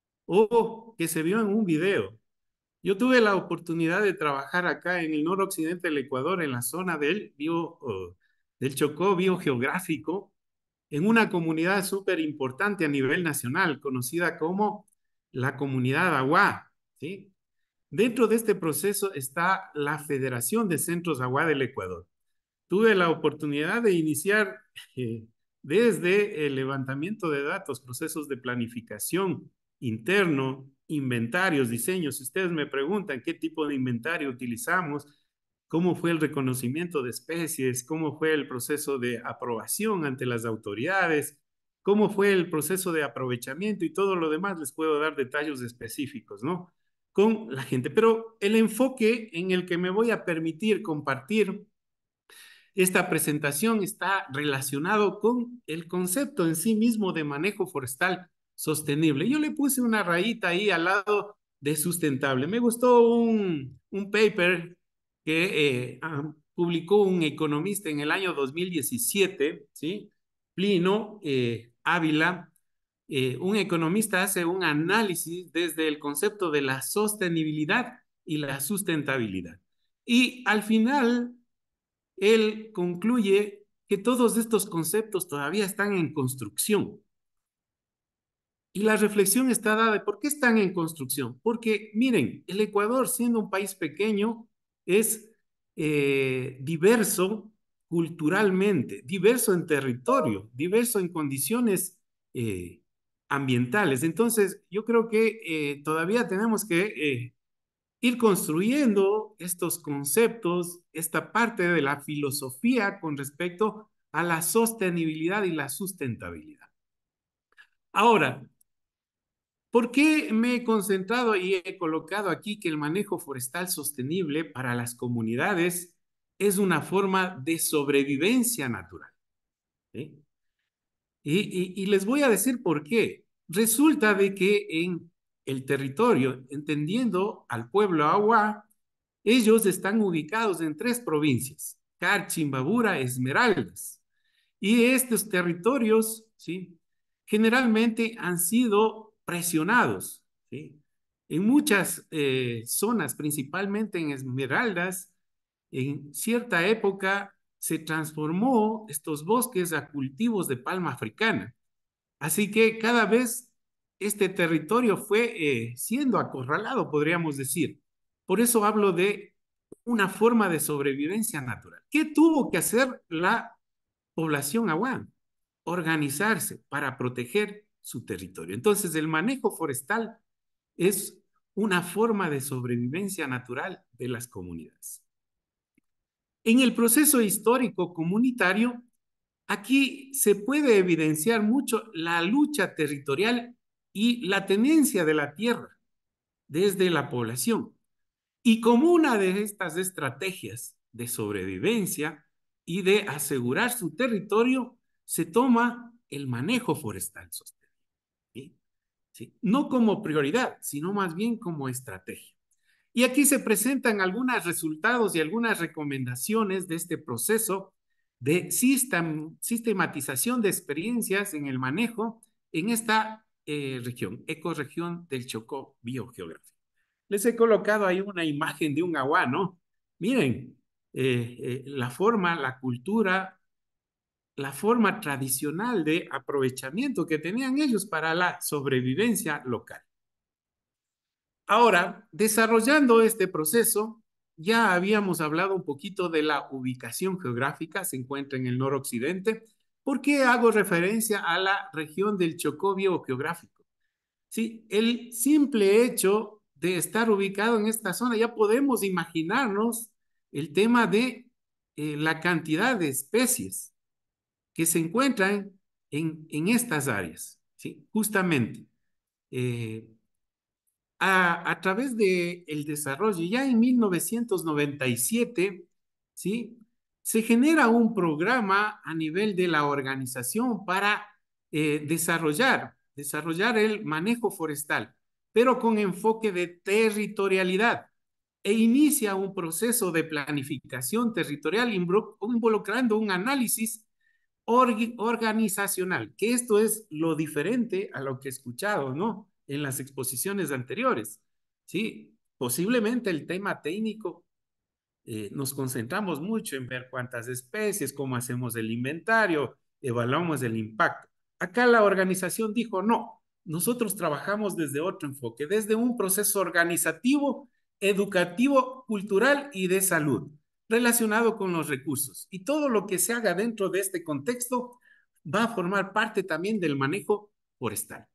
o que se vio en un video. Yo tuve la oportunidad de trabajar acá en el noroccidente del Ecuador, en la zona del, bio, uh, del Chocó biogeográfico, en una comunidad súper importante a nivel nacional, conocida como la comunidad Aguá, ¿sí? Dentro de este proceso está la Federación de Centros Aguá del Ecuador. Tuve la oportunidad de iniciar eh, desde el levantamiento de datos, procesos de planificación interno, inventarios, diseños. Si ustedes me preguntan qué tipo de inventario utilizamos, cómo fue el reconocimiento de especies, cómo fue el proceso de aprobación ante las autoridades, cómo fue el proceso de aprovechamiento y todo lo demás, les puedo dar detalles específicos, ¿no? Con la gente. Pero el enfoque en el que me voy a permitir compartir esta presentación está relacionado con el concepto en sí mismo de manejo forestal sostenible. Yo le puse una rayita ahí al lado de sustentable. Me gustó un, un paper que eh, ah, publicó un economista en el año dos mil diecisiete, ¿sí? Plino eh, Ávila, eh, un economista hace un análisis desde el concepto de la sostenibilidad y la sustentabilidad. Y al final él concluye que todos estos conceptos todavía están en construcción. Y la reflexión está dada de por qué están en construcción. Porque, miren, el Ecuador, siendo un país pequeño, es eh, diverso culturalmente, diverso en territorio, diverso en condiciones eh, ambientales. Entonces, yo creo que eh, todavía tenemos que eh, ir construyendo estos conceptos, esta parte de la filosofía con respecto a la sostenibilidad y la sustentabilidad. Ahora, ¿por qué me he concentrado y he colocado aquí que el manejo forestal sostenible para las comunidades es una forma de sobrevivencia natural? ¿Sí? Y, y, y les voy a decir por qué. Resulta de que en el territorio, entendiendo al pueblo Agua, ellos están ubicados en tres provincias: Carchi, Imbabura, Esmeraldas. Y estos territorios, ¿sí?, generalmente han sido presionados, ¿sí? En muchas eh, zonas, principalmente en Esmeraldas, en cierta época se transformó estos bosques a cultivos de palma africana. Así que cada vez este territorio fue eh, siendo acorralado, podríamos decir. Por eso hablo de una forma de sobrevivencia natural. ¿Qué tuvo que hacer la población aguán? Organizarse para proteger su territorio. Entonces, el manejo forestal es una forma de sobrevivencia natural de las comunidades. En el proceso histórico comunitario, aquí se puede evidenciar mucho la lucha territorial y la tenencia de la tierra desde la población. Y como una de estas estrategias de sobrevivencia y de asegurar su territorio, se toma el manejo forestal sostenible. ¿Sí? ¿Sí? No como prioridad, sino más bien como estrategia. Y aquí se presentan algunos resultados y algunas recomendaciones de este proceso de sistem, sistematización de experiencias en el manejo en esta eh, región, ecorregión del Chocó biogeográfico. Les he colocado ahí una imagen de un aguá, ¿no? Miren, eh, eh, la forma, la cultura, la forma tradicional de aprovechamiento que tenían ellos para la sobrevivencia local. Ahora, desarrollando este proceso, ya habíamos hablado un poquito de la ubicación geográfica, se encuentra en el noroccidente. ¿Por qué hago referencia a la región del Chocó biogeográfico? Sí, el simple hecho de estar ubicado en esta zona, ya podemos imaginarnos el tema de eh, la cantidad de especies que se encuentran en, en estas áreas, ¿sí? Justamente. Eh, a, a través del desarrollo, ya en mil novecientos noventa y siete, ¿sí?, se genera un programa a nivel de la organización para eh, desarrollar, desarrollar el manejo forestal, pero con enfoque de territorialidad, e inicia un proceso de planificación territorial involucrando un análisis organizacional, que esto es lo diferente a lo que he escuchado, ¿no?, en las exposiciones anteriores. Sí, posiblemente el tema técnico eh, nos concentramos mucho en ver cuántas especies, cómo hacemos el inventario, evaluamos el impacto. Acá la organización dijo, no, nosotros trabajamos desde otro enfoque, desde un proceso organizativo, educativo, cultural y de salud, relacionado con los recursos. Y todo lo que se haga dentro de este contexto va a formar parte también del manejo forestal.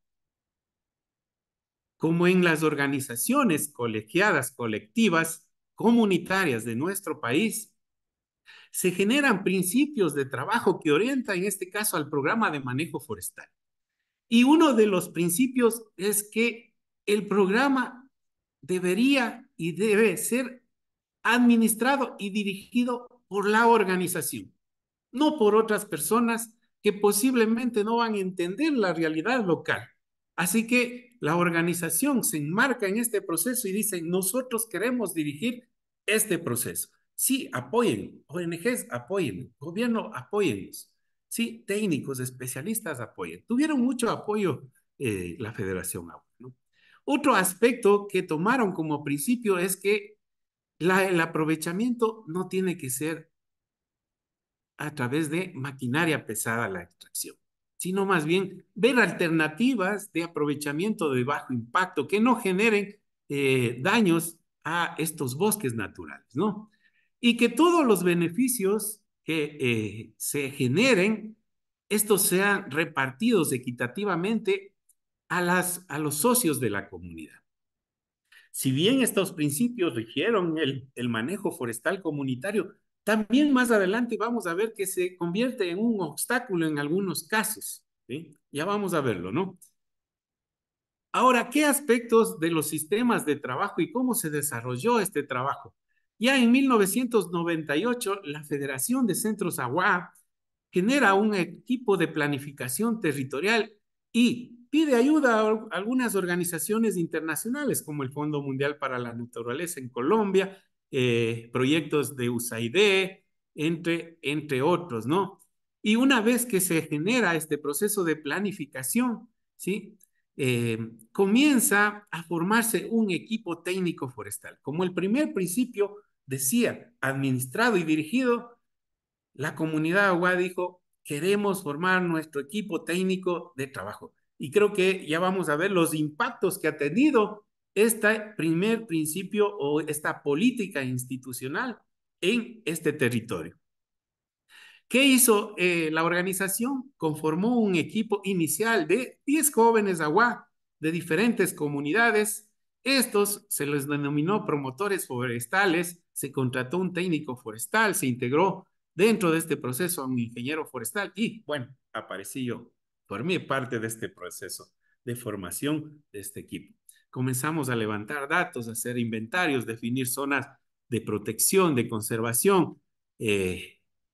Como en las organizaciones colegiadas, colectivas, comunitarias de nuestro país, se generan principios de trabajo que orientan, en este caso, al programa de manejo forestal. Y uno de los principios es que el programa debería y debe ser administrado y dirigido por la organización, no por otras personas que posiblemente no van a entender la realidad local. Así que la organización se enmarca en este proceso y dice, nosotros queremos dirigir este proceso. Sí, apoyen, O N Ges apoyen, gobierno apóyennos. Sí, técnicos, especialistas apoyen. Tuvieron mucho apoyo eh, la Federación Agua, ¿no? Otro aspecto que tomaron como principio es que la, el aprovechamiento no tiene que ser a través de maquinaria pesada la extracción, sino más bien ver alternativas de aprovechamiento de bajo impacto que no generen eh, daños a estos bosques naturales, ¿no? Y que todos los beneficios que eh, se generen, estos sean repartidos equitativamente a, las, a los socios de la comunidad. Si bien estos principios rigieron el, el manejo forestal comunitario, también más adelante vamos a ver que se convierte en un obstáculo en algunos casos, ¿sí? Ya vamos a verlo, ¿no? Ahora, ¿qué aspectos de los sistemas de trabajo y cómo se desarrolló este trabajo? Ya en mil novecientos noventa y ocho, la Federación de Centros AGUA genera un equipo de planificación territorial y pide ayuda a algunas organizaciones internacionales como el Fondo Mundial para la Naturaleza en Colombia, eh, proyectos de U S A I D, entre, entre otros, ¿no? Y una vez que se genera este proceso de planificación, ¿sí? Eh, comienza a formarse un equipo técnico forestal. Como el primer principio decía, administrado y dirigido, la comunidad AGUA dijo, queremos formar nuestro equipo técnico de trabajo. Y creo que ya vamos a ver los impactos que ha tenido este primer principio o esta política institucional en este territorio. ¿Qué hizo eh, la organización? Conformó un equipo inicial de diez jóvenes AGUA de diferentes comunidades. Estos se les denominó promotores forestales, se contrató un técnico forestal, se integró dentro de este proceso a un ingeniero forestal y, bueno, aparecí yo, formé parte de este proceso de formación de este equipo. Comenzamos a levantar datos, a hacer inventarios, definir zonas de protección, de conservación, eh,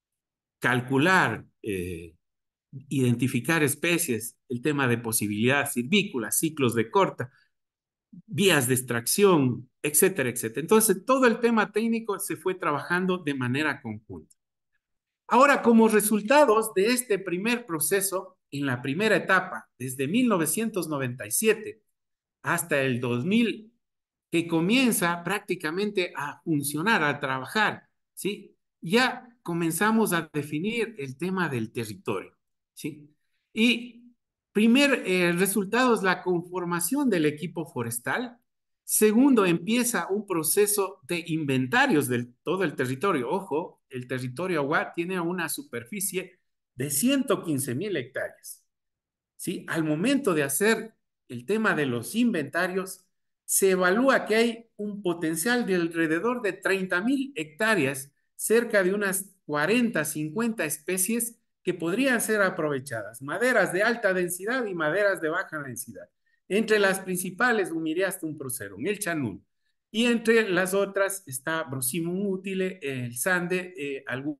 calcular, eh, identificar especies, el tema de posibilidad silvícola, ciclos de corta, vías de extracción, etcétera, etcétera. Entonces, todo el tema técnico se fue trabajando de manera conjunta. Ahora, como resultados de este primer proceso, en la primera etapa, desde mil novecientos noventa y siete hasta el dos mil, que comienza prácticamente a funcionar, a trabajar, ¿sí? Ya comenzamos a definir el tema del territorio, ¿sí? Y primer eh, resultado es la conformación del equipo forestal. Segundo, empieza un proceso de inventarios de todo el territorio. Ojo, el territorio AGUA tiene una superficie de ciento quince mil hectáreas. ¿Sí? Al momento de hacer el tema de los inventarios, se evalúa que hay un potencial de alrededor de treinta mil hectáreas, cerca de unas cuarenta, cincuenta especies que podrían ser aprovechadas, maderas de alta densidad y maderas de baja densidad. Entre las principales, Humiriastum procerum, el chanún, y entre las otras está Brosimum utile, el sande, eh, algún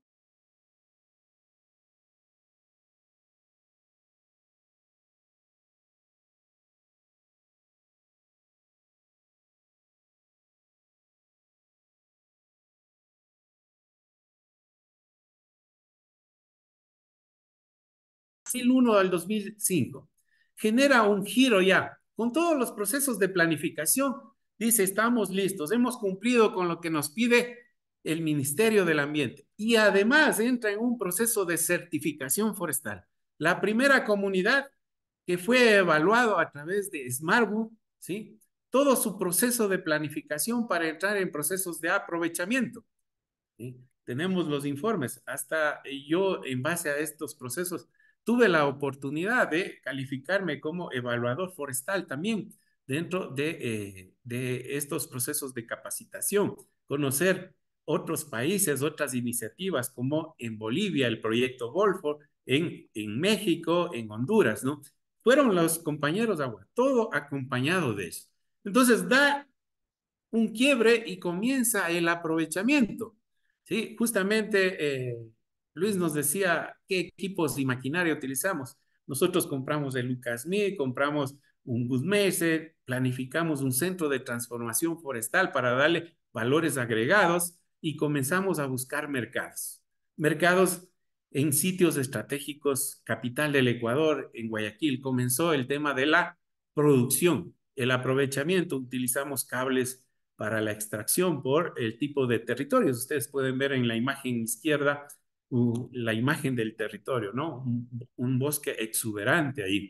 dos mil uno al dos mil cinco. Genera un giro ya, con todos los procesos de planificación. Dice, estamos listos, hemos cumplido con lo que nos pide el Ministerio del Ambiente. Y además entra en un proceso de certificación forestal. La primera comunidad que fue evaluado a través de SmartWood, ¿sí? Todo su proceso de planificación para entrar en procesos de aprovechamiento. ¿Sí? Tenemos los informes. Hasta yo, en base a estos procesos, tuve la oportunidad de calificarme como evaluador forestal también dentro de, eh, de estos procesos de capacitación, conocer otros países, otras iniciativas, como en Bolivia, el proyecto Volfor, en, en México, en Honduras, ¿no? Fueron los compañeros AGUA, todo acompañado de eso. Entonces, da un quiebre y comienza el aprovechamiento. ¿Sí? Justamente eh, Luis nos decía qué equipos y maquinaria utilizamos. Nosotros compramos el Lucasmith, compramos un Guzmese, planificamos un centro de transformación forestal para darle valores agregados y comenzamos a buscar mercados. Mercados en sitios estratégicos, capital del Ecuador, en Guayaquil, comenzó el tema de la producción, el aprovechamiento. Utilizamos cables para la extracción por el tipo de territorios. Ustedes pueden ver en la imagen izquierda uh, la imagen del territorio, ¿no? Un, un bosque exuberante ahí.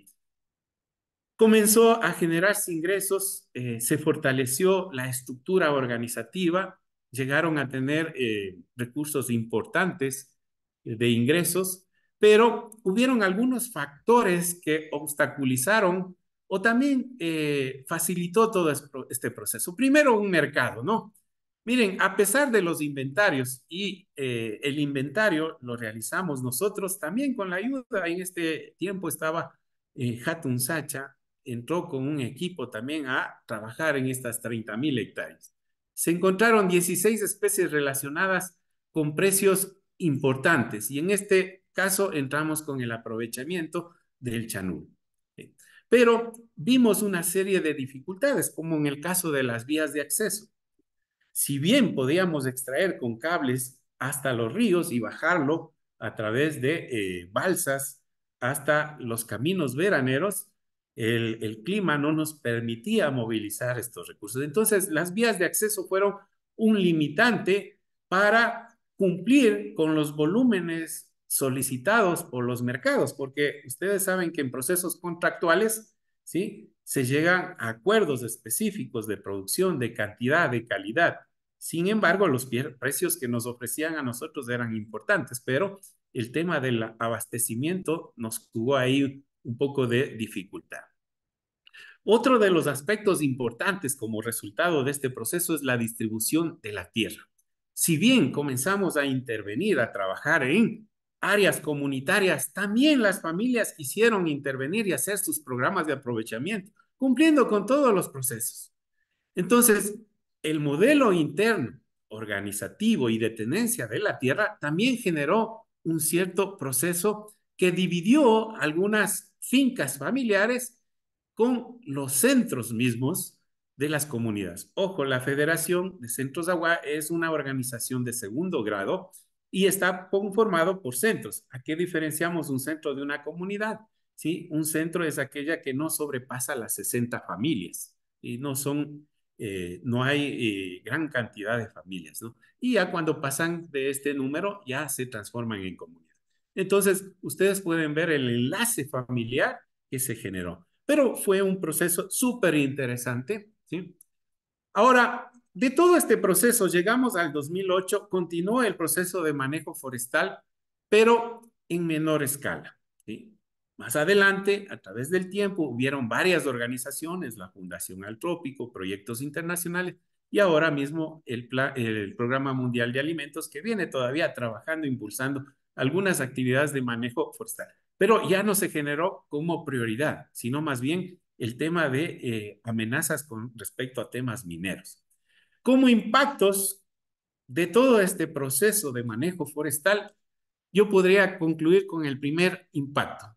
Comenzó a generarse ingresos, eh, se fortaleció la estructura organizativa, llegaron a tener eh, recursos importantes eh, de ingresos, pero hubieron algunos factores que obstaculizaron o también eh, facilitó todo este proceso. Primero, un mercado, ¿no? Miren, a pesar de los inventarios y eh, el inventario lo realizamos nosotros también con la ayuda, en este tiempo estaba eh, Hatun Sacha, entró con un equipo también a trabajar en estas treinta mil hectáreas. Se encontraron dieciséis especies relacionadas con precios importantes y en este caso entramos con el aprovechamiento del chanul. Pero vimos una serie de dificultades, como en el caso de las vías de acceso. Si bien podíamos extraer con cables hasta los ríos y bajarlo a través de eh, balsas hasta los caminos veraneros, el, el clima no nos permitía movilizar estos recursos. Entonces, las vías de acceso fueron un limitante para cumplir con los volúmenes solicitados por los mercados, porque ustedes saben que en procesos contractuales, ¿sí?, se llegan a acuerdos específicos de producción, de cantidad, de calidad. Sin embargo, los precios que nos ofrecían a nosotros eran importantes, pero el tema del abastecimiento nos tuvo ahí un poco de dificultad. Otro de los aspectos importantes como resultado de este proceso es la distribución de la tierra. Si bien comenzamos a intervenir, a trabajar en áreas comunitarias, también las familias quisieron intervenir y hacer sus programas de aprovechamiento, cumpliendo con todos los procesos. Entonces, el modelo interno, organizativo y de tenencia de la tierra también generó un cierto proceso que dividió algunas fincas familiares con los centros mismos de las comunidades. Ojo, la Federación de Centros de Agua es una organización de segundo grado y está conformado por centros. ¿A qué diferenciamos un centro de una comunidad? ¿Sí? Un centro es aquella que no sobrepasa las sesenta familias y no son, eh, no hay eh, gran cantidad de familias, ¿no? Y ya cuando pasan de este número ya se transforman en comunidad. Entonces, ustedes pueden ver el enlace familiar que se generó. Pero fue un proceso súper interesante, ¿sí? Ahora, de todo este proceso, llegamos al dos mil ocho, continuó el proceso de manejo forestal, pero en menor escala, ¿sí? Más adelante, a través del tiempo, hubieron varias organizaciones, la Fundación Al Trópico, proyectos internacionales, y ahora mismo el, plan, el Programa Mundial de Alimentos, que viene todavía trabajando, impulsando algunas actividades de manejo forestal. Pero ya no se generó como prioridad, sino más bien el tema de eh, amenazas con respecto a temas mineros. Como impactos de todo este proceso de manejo forestal, yo podría concluir con el primer impacto.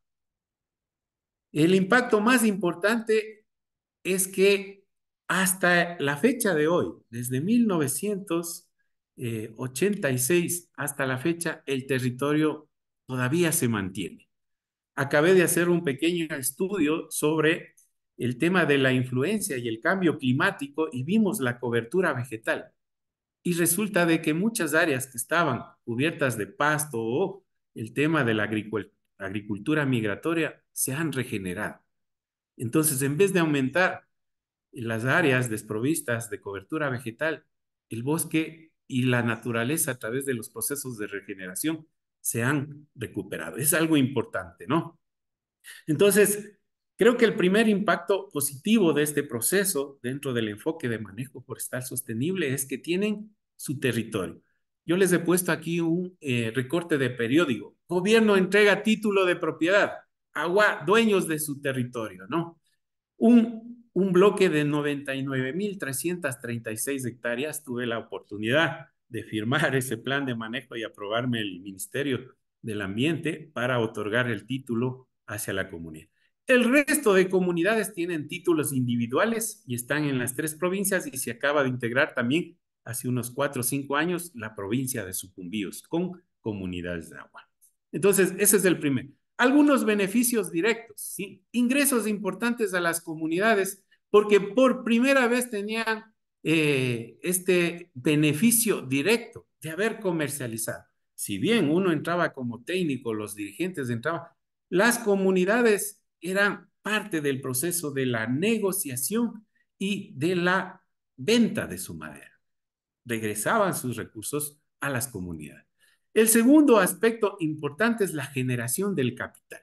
El impacto más importante es que hasta la fecha de hoy, desde mil novecientos ochenta y seis hasta la fecha, el territorio todavía se mantiene. Acabé de hacer un pequeño estudio sobre el tema de la influencia y el cambio climático y vimos la cobertura vegetal. Y resulta de que muchas áreas que estaban cubiertas de pasto o el tema de la agricultura migratoria se han regenerado. Entonces, en vez de aumentar las áreas desprovistas de cobertura vegetal, el bosque y la naturaleza a través de los procesos de regeneración se han recuperado. Es algo importante, ¿no? Entonces, creo que el primer impacto positivo de este proceso dentro del enfoque de manejo forestal sostenible es que tienen su territorio. Yo les he puesto aquí un eh, recorte de periódico. Gobierno entrega título de propiedad. Agua, dueños de su territorio, ¿no? Un, un bloque de noventa y nueve mil trescientas treinta y seis hectáreas. Tuve la oportunidad de firmar ese plan de manejo y aprobarme el Ministerio del Ambiente para otorgar el título hacia la comunidad. El resto de comunidades tienen títulos individuales y están en las tres provincias y se acaba de integrar también hace unos cuatro o cinco años la provincia de Sucumbíos con comunidades de agua. Entonces, ese es el primero. Algunos beneficios directos, ¿sí? Ingresos importantes a las comunidades porque por primera vez tenían eh, este beneficio directo de haber comercializado. si bien uno entraba como técnico, los dirigentes entraban, las comunidades eran parte del proceso de la negociación y de la venta de su madera. Regresaban sus recursos a las comunidades. El segundo aspecto importante es la generación del capital.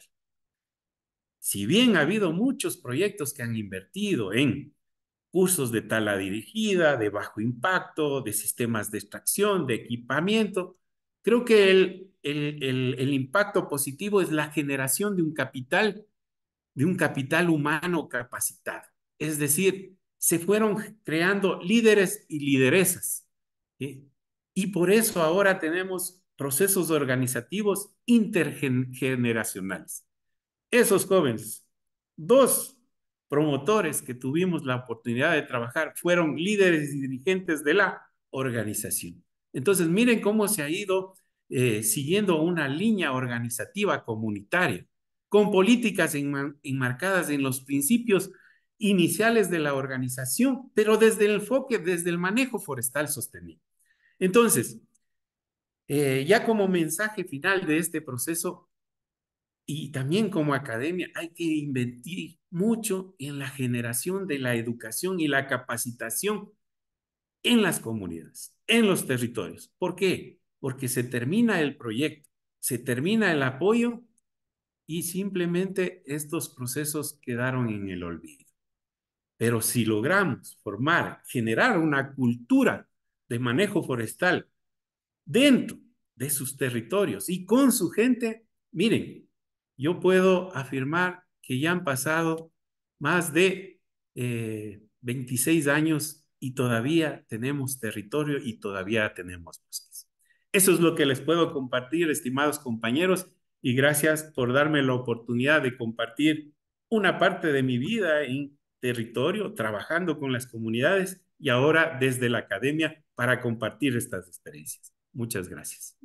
Si bien ha habido muchos proyectos que han invertido en cursos de tala dirigida, de bajo impacto, de sistemas de extracción, de equipamiento, creo que el, el, el, el impacto positivo es la generación de un capital, de un capital humano capacitado. Es decir, se fueron creando líderes y lideresas, ¿sí? Y por eso ahora tenemos procesos organizativos intergeneracionales. Esos jóvenes, dos promotores que tuvimos la oportunidad de trabajar, fueron líderes y dirigentes de la organización. Entonces, miren cómo se ha ido eh, siguiendo una línea organizativa comunitaria, con políticas enma- enmarcadas en los principios iniciales de la organización, pero desde el enfoque, desde el manejo forestal sostenible. Entonces, eh, ya como mensaje final de este proceso, y también como academia hay que invertir mucho en la generación de la educación y la capacitación en las comunidades, en los territorios. ¿Por qué? Porque se termina el proyecto, se termina el apoyo y simplemente estos procesos quedaron en el olvido. Pero si logramos formar, generar una cultura de manejo forestal dentro de sus territorios y con su gente, miren, yo puedo afirmar que ya han pasado más de eh, veintiséis años y todavía tenemos territorio y todavía tenemos bosques. Eso es lo que les puedo compartir, estimados compañeros, y gracias por darme la oportunidad de compartir una parte de mi vida en territorio, trabajando con las comunidades y ahora desde la academia para compartir estas experiencias. Muchas gracias.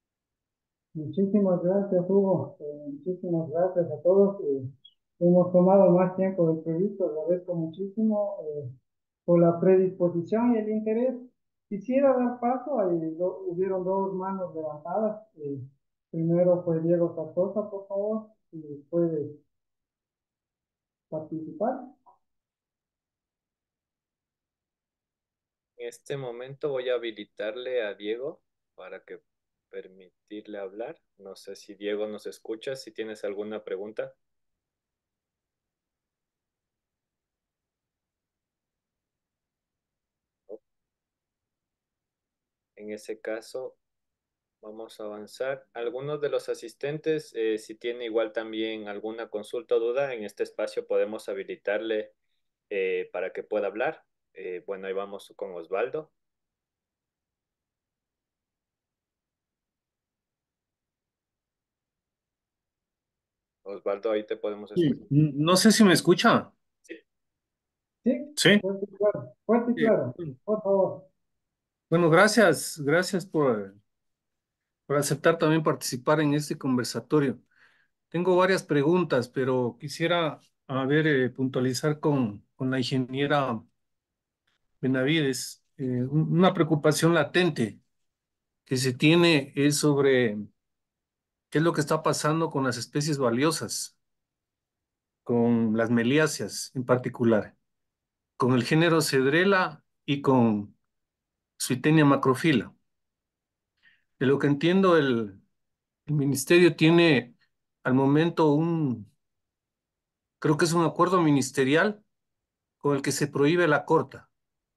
Muchísimas gracias, Hugo. Eh, muchísimas gracias a todos. Eh, hemos tomado más tiempo del previsto. Agradezco muchísimo eh, por la predisposición y el interés. Quisiera dar paso. Ahí do- hubieron dos manos levantadas. Eh, primero fue Diego Cardosa, por favor, si puede participar. En este momento voy a habilitarle a Diego para que permitirle hablar. No sé si Diego nos escucha, si tienes alguna pregunta. En ese caso, vamos a avanzar. Algunos de los asistentes, eh, si tiene igual también alguna consulta o duda, en este espacio podemos habilitarle eh, para que pueda hablar. Eh, bueno, ahí vamos con Osvaldo. Osvaldo, ahí te podemos escuchar. Sí, no sé si me escucha. Sí. Sí, Sí. fuerte y claro. Fuerte y Sí. claro. Por favor. Bueno, gracias, gracias por, por aceptar también participar en este conversatorio. Tengo varias preguntas, pero quisiera, a ver, eh, puntualizar con, con la ingeniera Benavides. Eh, un- una preocupación latente que se tiene es sobre qué es lo que está pasando con las especies valiosas, con las meliáceas en particular, con el género Cedrela y con Suitenia macrofila. De lo que entiendo, el, el ministerio tiene al momento un, creo que es un acuerdo ministerial con el que se prohíbe la corta.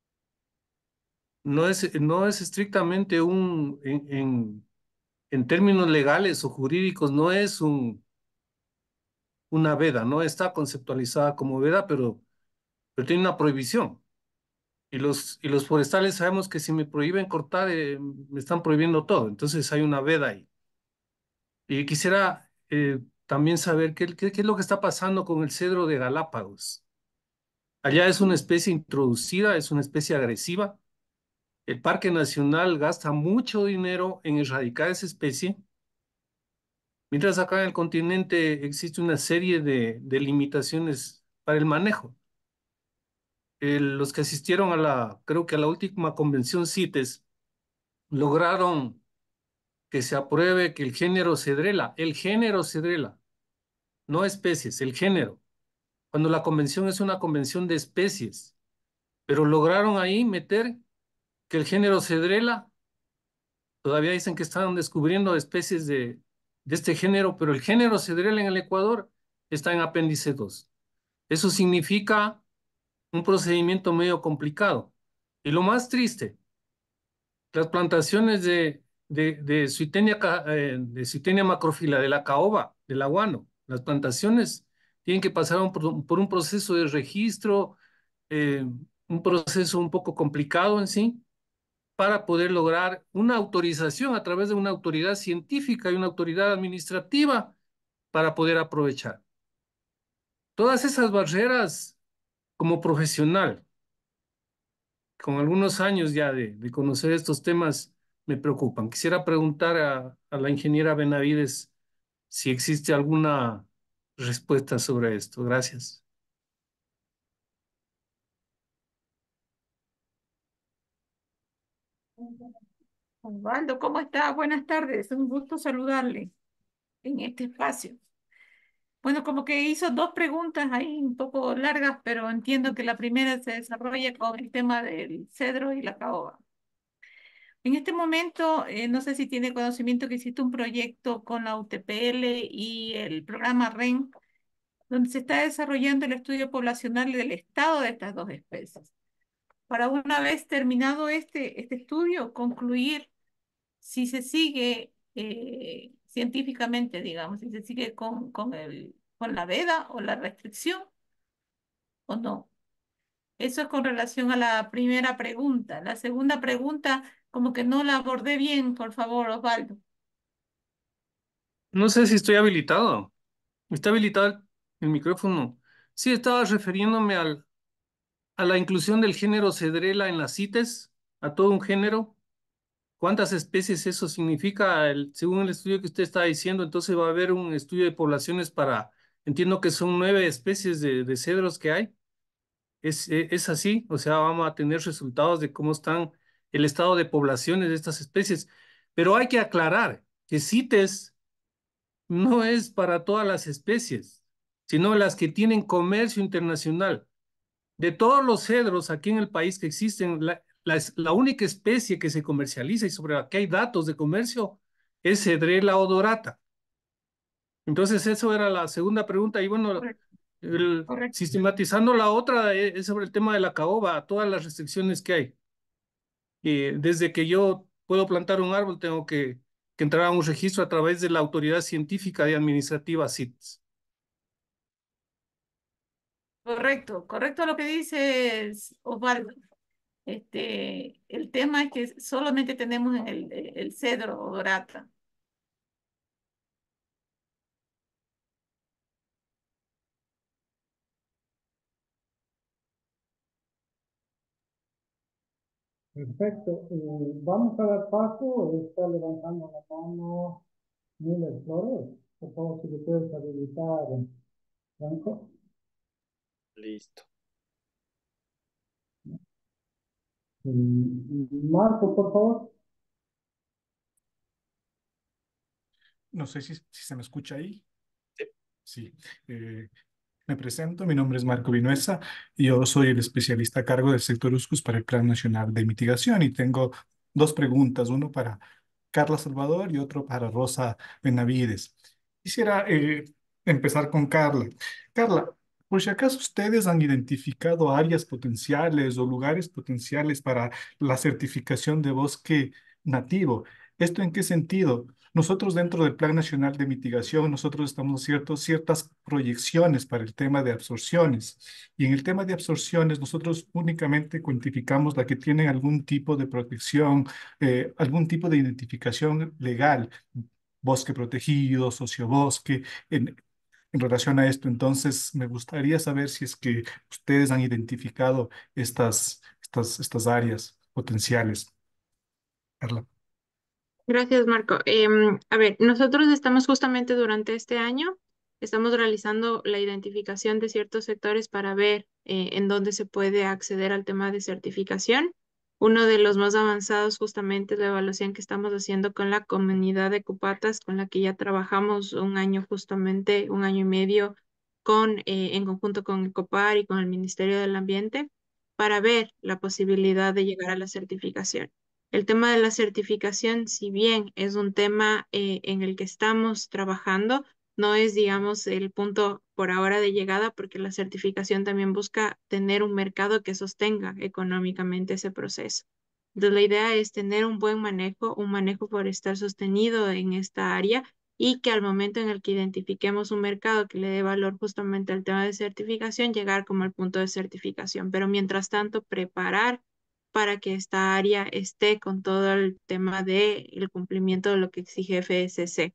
No es, no es estrictamente un, en, en, en términos legales o jurídicos, no es un, una veda, no está conceptualizada como veda, pero, pero tiene una prohibición. Y los, y los forestales sabemos que si me prohíben cortar, eh, me están prohibiendo todo. Entonces hay una veda ahí. Y quisiera eh, también saber qué, qué, qué es lo que está pasando con el cedro de Galápagos. Allá es una especie introducida, es una especie agresiva. El Parque Nacional gasta mucho dinero en erradicar esa especie, mientras acá en el continente existe una serie de, de limitaciones para el manejo. El- los que asistieron a la, creo que a la última convención CITES, lograron que se apruebe que el género cedrela, el género cedrela, no especies, el género, cuando la convención es una convención de especies, pero lograron ahí meter que el género cedrela, todavía dicen que están descubriendo especies de, de este género, pero el género cedrela en el Ecuador está en apéndice dos. Eso significa un procedimiento medio complicado. Y lo más triste, las plantaciones de, de, de Suitenia, ca- eh, de Suitenia macrofila, de la caoba, del aguano, las plantaciones tienen que pasar un por, por un proceso de registro, eh, un proceso un poco complicado en sí, para poder lograr una autorización a través de una autoridad científica y una autoridad administrativa para poder aprovechar. Todas esas barreras como profesional, con algunos años ya de, de conocer estos temas, me preocupan. Quisiera preguntar a, a la ingeniera Benavides si existe alguna respuesta sobre esto. Gracias. Osvaldo, ¿cómo está? Buenas tardes, un gusto saludarle en este espacio. Bueno, como que hizo dos preguntas ahí un poco largas, pero entiendo que la primera se desarrolla con el tema del cedro y la caoba. En este momento, eh, no sé si tiene conocimiento que existe un proyecto con la U T P L y el programa REN, donde se está desarrollando el estudio poblacional del estado de estas dos especies. Para una vez terminado este, este estudio, concluir si se sigue eh, científicamente, digamos, si se sigue con, con, el, con la veda o la restricción o no. Eso es con relación a la primera pregunta. La segunda pregunta, como que no la abordé bien, por favor, Osvaldo. No sé si estoy habilitado. ¿Está habilitado el micrófono? Sí, estaba refiriéndome al, a la inclusión del género cedrela en las CITES, a todo un género. ¿Cuántas especies eso significa? El- según el estudio que usted está diciendo, entonces va a haber un estudio de poblaciones para, entiendo que son nueve especies de, de cedros que hay. Es, e- es así, o sea, vamos a tener resultados de cómo están el estado de poblaciones de estas especies. Pero hay que aclarar que CITES no es para todas las especies, sino las que tienen comercio internacional. De todos los cedros aquí en el país que existen, la, la, la única especie que se comercializa y sobre la que hay datos de comercio es Cedrela odorata. Entonces, eso era la segunda pregunta. Y bueno, Correcto, el- correcto. sistematizando la otra eh, es sobre el tema de la caoba, todas las restricciones que hay. Y desde que yo puedo plantar un árbol, tengo que, que entrar a un registro a través de la autoridad científica y administrativa CITES. Correcto, correcto lo que dices, Osvaldo. Este, el tema es que solamente tenemos el, el cedro odorata. Perfecto. Eh, vamos a dar paso. Está levantando la mano Miller Flores. Por favor, si le puedes habilitar, Franco. Listo. Mm, Marco, por favor. No sé si, si se me escucha ahí. Sí. Sí. Eh, me presento, mi nombre es Marco Vinuesa y yo soy el especialista a cargo del sector USCUS para el Plan Nacional de Mitigación y tengo dos preguntas, uno para Carla Salvador y otro para Rosa Benavides. Quisiera eh, empezar con Carla. Carla, por si acaso ustedes han identificado áreas potenciales o lugares potenciales para la certificación de bosque nativo. ¿Esto en qué sentido? Nosotros dentro del Plan Nacional de Mitigación, nosotros estamos ciertos, ciertas proyecciones para el tema de absorciones. Y en el tema de absorciones, nosotros únicamente cuantificamos la que tienen algún tipo de protección, eh, algún tipo de identificación legal, bosque protegido, sociobosque. En, en relación a esto, entonces, me gustaría saber si es que ustedes han identificado estas, estas, estas áreas potenciales. Carla. Gracias, Marco. Em, a ver, nosotros estamos justamente durante este año, estamos realizando la identificación de ciertos sectores para ver eh, en dónde se puede acceder al tema de certificación. Uno de los más avanzados justamente es la evaluación que estamos haciendo con la comunidad de Cupatas, con la que ya trabajamos un año justamente, un año y medio, con, eh, en conjunto con Ecopar y con el Ministerio del Ambiente, para ver la posibilidad de llegar a la certificación. El tema de la certificación, si bien es un tema eh, en el que estamos trabajando, no es, digamos, el punto por ahora de llegada, porque la certificación también busca tener un mercado que sostenga económicamente ese proceso. Entonces, la idea es tener un buen manejo, un manejo forestal sostenido en esta área y que al momento en el que identifiquemos un mercado que le dé valor justamente al tema de certificación, llegar como al punto de certificación. Pero mientras tanto, preparar para que esta área esté con todo el tema del cumplimiento de lo que exige F S C.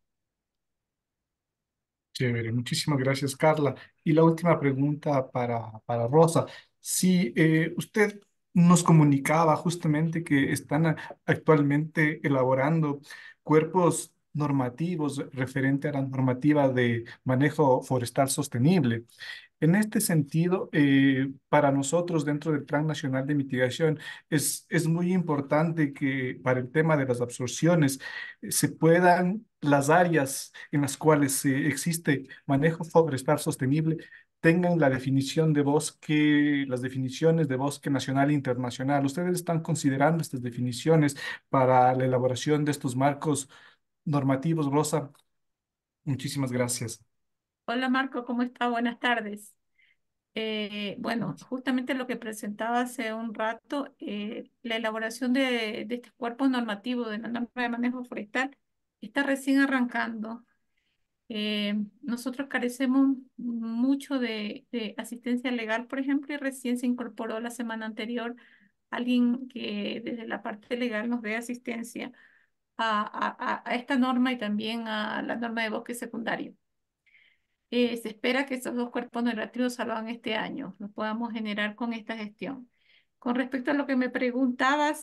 Chévere, muchísimas gracias, Carla. Y la última pregunta para, para Rosa. Si eh, usted nos comunicaba justamente que están a- actualmente elaborando cuerpos normativos referente a la normativa de manejo forestal sostenible. En este sentido, eh, para nosotros dentro del Plan Nacional de Mitigación es, es muy importante que para el tema de las absorciones eh, se puedan las áreas en las cuales eh, existe manejo forestal sostenible tengan la definición de bosque, las definiciones de bosque nacional e internacional. ¿Ustedes están considerando estas definiciones para la elaboración de estos marcos normativos, Rosa? Muchísimas gracias. Hola Marco, ¿cómo está? Buenas tardes. Eh, bueno, justamente lo que presentaba hace un rato, eh, la elaboración de, de este cuerpo normativo de la norma de manejo forestal está recién arrancando. Eh, nosotros carecemos mucho de, de asistencia legal, por ejemplo, y recién se incorporó la semana anterior alguien que desde la parte legal nos dé asistencia a, a- a- a esta norma y también a la norma de bosque secundario. Eh, se espera que estos dos cuerpos normativos salgan este año, los podamos generar con esta gestión. Con respecto a lo que me preguntabas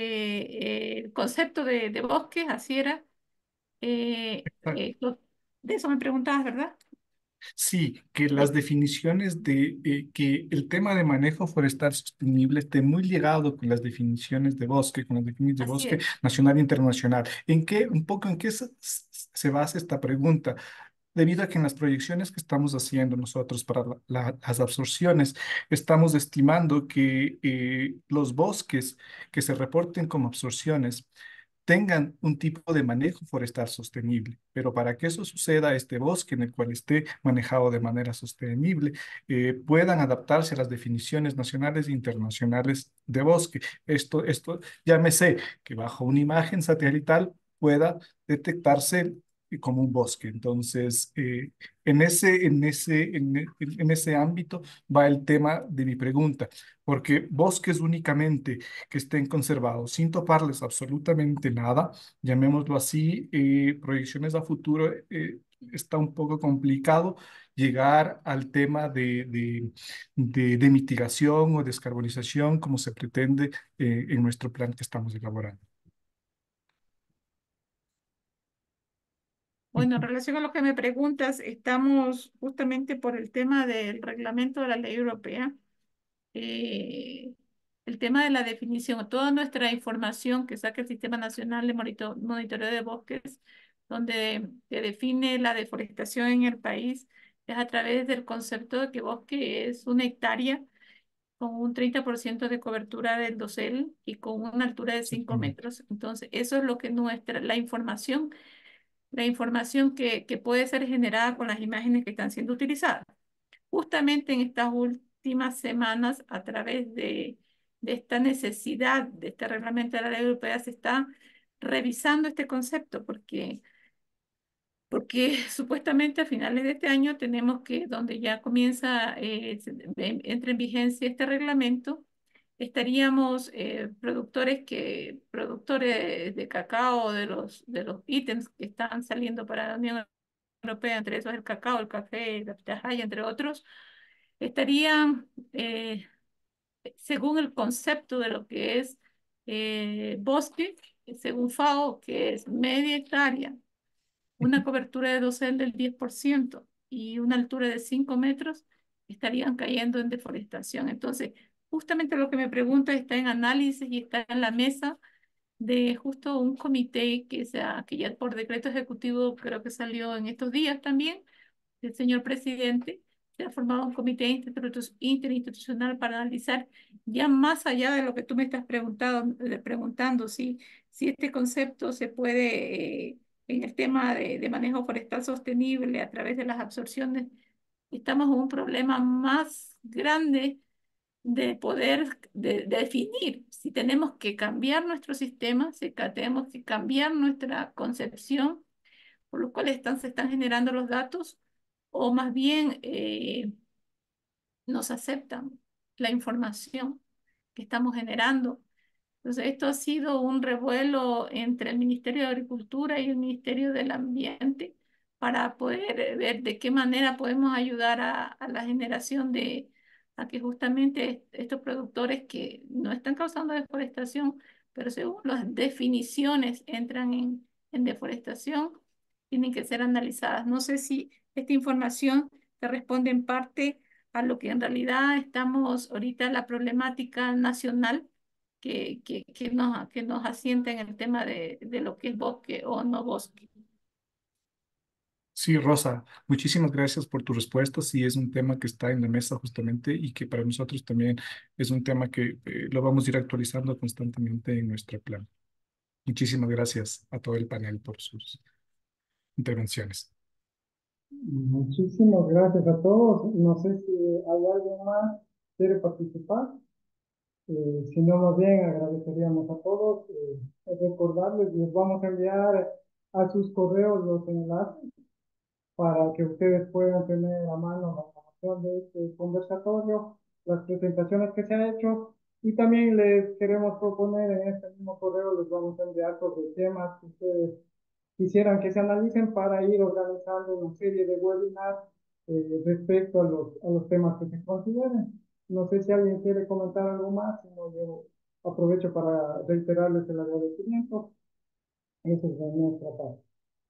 del concepto de, de bosques, así era, eh, eh, lo- de eso me preguntabas, ¿verdad? Sí, que las De- definiciones de eh, que el tema de manejo forestal sostenible esté muy ligado con las definiciones de bosque, con las definiciones de así bosque es. nacional e internacional. ¿En qué, un poco en qué se, se basa esta pregunta? Debido a que en las proyecciones que estamos haciendo nosotros para la- la- las absorciones, estamos estimando que eh, los bosques que se reporten como absorciones tengan un tipo de manejo forestal sostenible. Pero para que eso suceda, este bosque en el cual esté manejado de manera sostenible, eh, puedan adaptarse a las definiciones nacionales e internacionales de bosque. Esto, esto, llámese que bajo una imagen satelital pueda detectarse como un bosque. Entonces, eh, en ese, en ese, en, e- en ese ámbito va el tema de mi pregunta, porque bosques únicamente que estén conservados sin toparles absolutamente nada, llamémoslo así, eh, proyecciones a futuro, eh, está un poco complicado llegar al tema de, de, de- de mitigación o descarbonización como se pretende eh, en nuestro plan que estamos elaborando. Bueno, en relación a lo que me preguntas, estamos justamente por el tema del reglamento de la ley europea, eh, el tema de la definición, toda nuestra información que saca el Sistema Nacional de Monito- Monitoreo de Bosques, donde se define la deforestación en el país, es a través del concepto de que bosque es una hectárea con un treinta por ciento de cobertura del dosel y con una altura de cinco Exactamente. metros. Entonces, eso es lo que nuestra, la información, la información que, que puede ser generada con las imágenes que están siendo utilizadas. Justamente en estas últimas semanas, a través de, de esta necesidad de este reglamento de la ley europea, se está revisando este concepto porque, porque supuestamente a finales de este año tenemos que, donde ya comienza, eh, se- en- entra en vigencia este reglamento, estaríamos eh, productores que, productores de cacao, de los, de los ítems que están saliendo para la Unión Europea, entre esos el cacao, el café, la pitahaya, entre otros, estarían, eh, según el concepto de lo que es eh, bosque, según FAO, que es media hectárea, una cobertura de dosel del diez por ciento y una altura de cinco metros, estarían cayendo en deforestación. Entonces, justamente lo que me pregunta está en análisis y está en la mesa de justo un comité que, sea, que ya por decreto ejecutivo creo que salió en estos días también, del señor presidente. Se ha formado un comité institu- interinstitucional para analizar ya más allá de lo que tú me estás preguntando, eh, preguntando si, si este concepto se puede, eh, en el tema de, de manejo forestal sostenible a través de las absorciones. Estamos en un problema más grande de poder de, de definir si tenemos que cambiar nuestro sistema, si ca- tenemos que cambiar nuestra concepción por los cuales están, se están generando los datos, o más bien eh, nos aceptan la información que estamos generando. Entonces, esto ha sido un revuelo entre el Ministerio de Agricultura y el Ministerio del Ambiente para poder eh, ver de qué manera podemos ayudar a, a la generación de, a que justamente est- estos productores que no están causando deforestación, pero según las definiciones entran en, en deforestación, tienen que ser analizadas. No sé si esta información te responde en parte a lo que en realidad estamos ahorita la problemática nacional que, que, que nos, que nos asienta en el tema de, de lo que es bosque o no bosque. Sí, Rosa, muchísimas gracias por tu respuesta. Sí, es un tema que está en la mesa justamente y que para nosotros también es un tema que eh, lo vamos a ir actualizando constantemente en nuestro plan. Muchísimas gracias a todo el panel por sus intervenciones. Muchísimas gracias a todos. No sé si hay alguien más que quiere participar. Eh, si no, más bien agradeceríamos a todos. Eh, recordarles, les vamos a enviar a sus correos los enlaces para que ustedes puedan tener a mano la información de este conversatorio, las presentaciones que se han hecho, y también les queremos proponer en este mismo correo, les vamos a enviar sobre temas que ustedes quisieran que se analicen para ir organizando una serie de webinars eh, respecto a los, a los temas que se consideren. No sé si alguien quiere comentar algo más, si no, yo aprovecho para reiterarles el agradecimiento. Eso es de nuestra parte.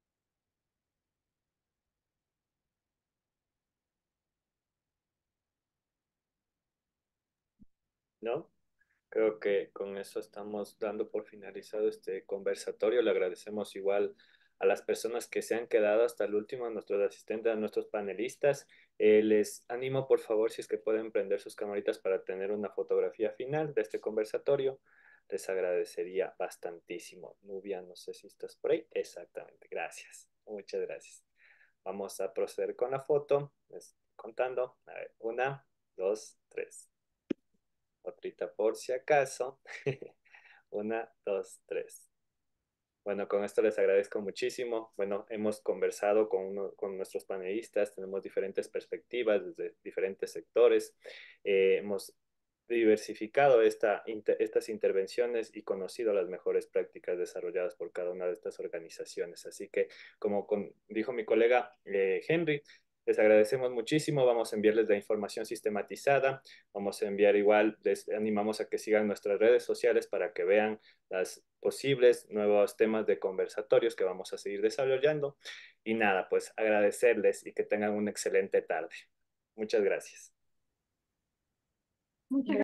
¿No? Creo que con eso estamos dando por finalizado este conversatorio. Le agradecemos igual a las personas que se han quedado hasta el último, a nuestros asistentes, a nuestros panelistas. Eh, les animo, por favor, si es que pueden prender sus camaritas para tener una fotografía final de este conversatorio. Les agradecería bastantísimo. Nubia, no sé si estás por ahí. Exactamente, gracias. Muchas gracias. Vamos a proceder con la foto. Les contando. A ver, una, dos, tres. Otrita por si acaso. Una, dos, tres. Bueno, con esto les agradezco muchísimo. Bueno, hemos conversado con, uno, con nuestros panelistas, tenemos diferentes perspectivas desde diferentes sectores. Eh, hemos diversificado esta, inter, estas intervenciones y conocido las mejores prácticas desarrolladas por cada una de estas organizaciones. Así que, como con, dijo mi colega eh, Henry, les agradecemos muchísimo, vamos a enviarles la información sistematizada, vamos a enviar igual, les animamos a que sigan nuestras redes sociales para que vean las posibles nuevos temas de conversatorios que vamos a seguir desarrollando. Y nada, pues agradecerles y que tengan una excelente tarde. Muchas gracias. Muchas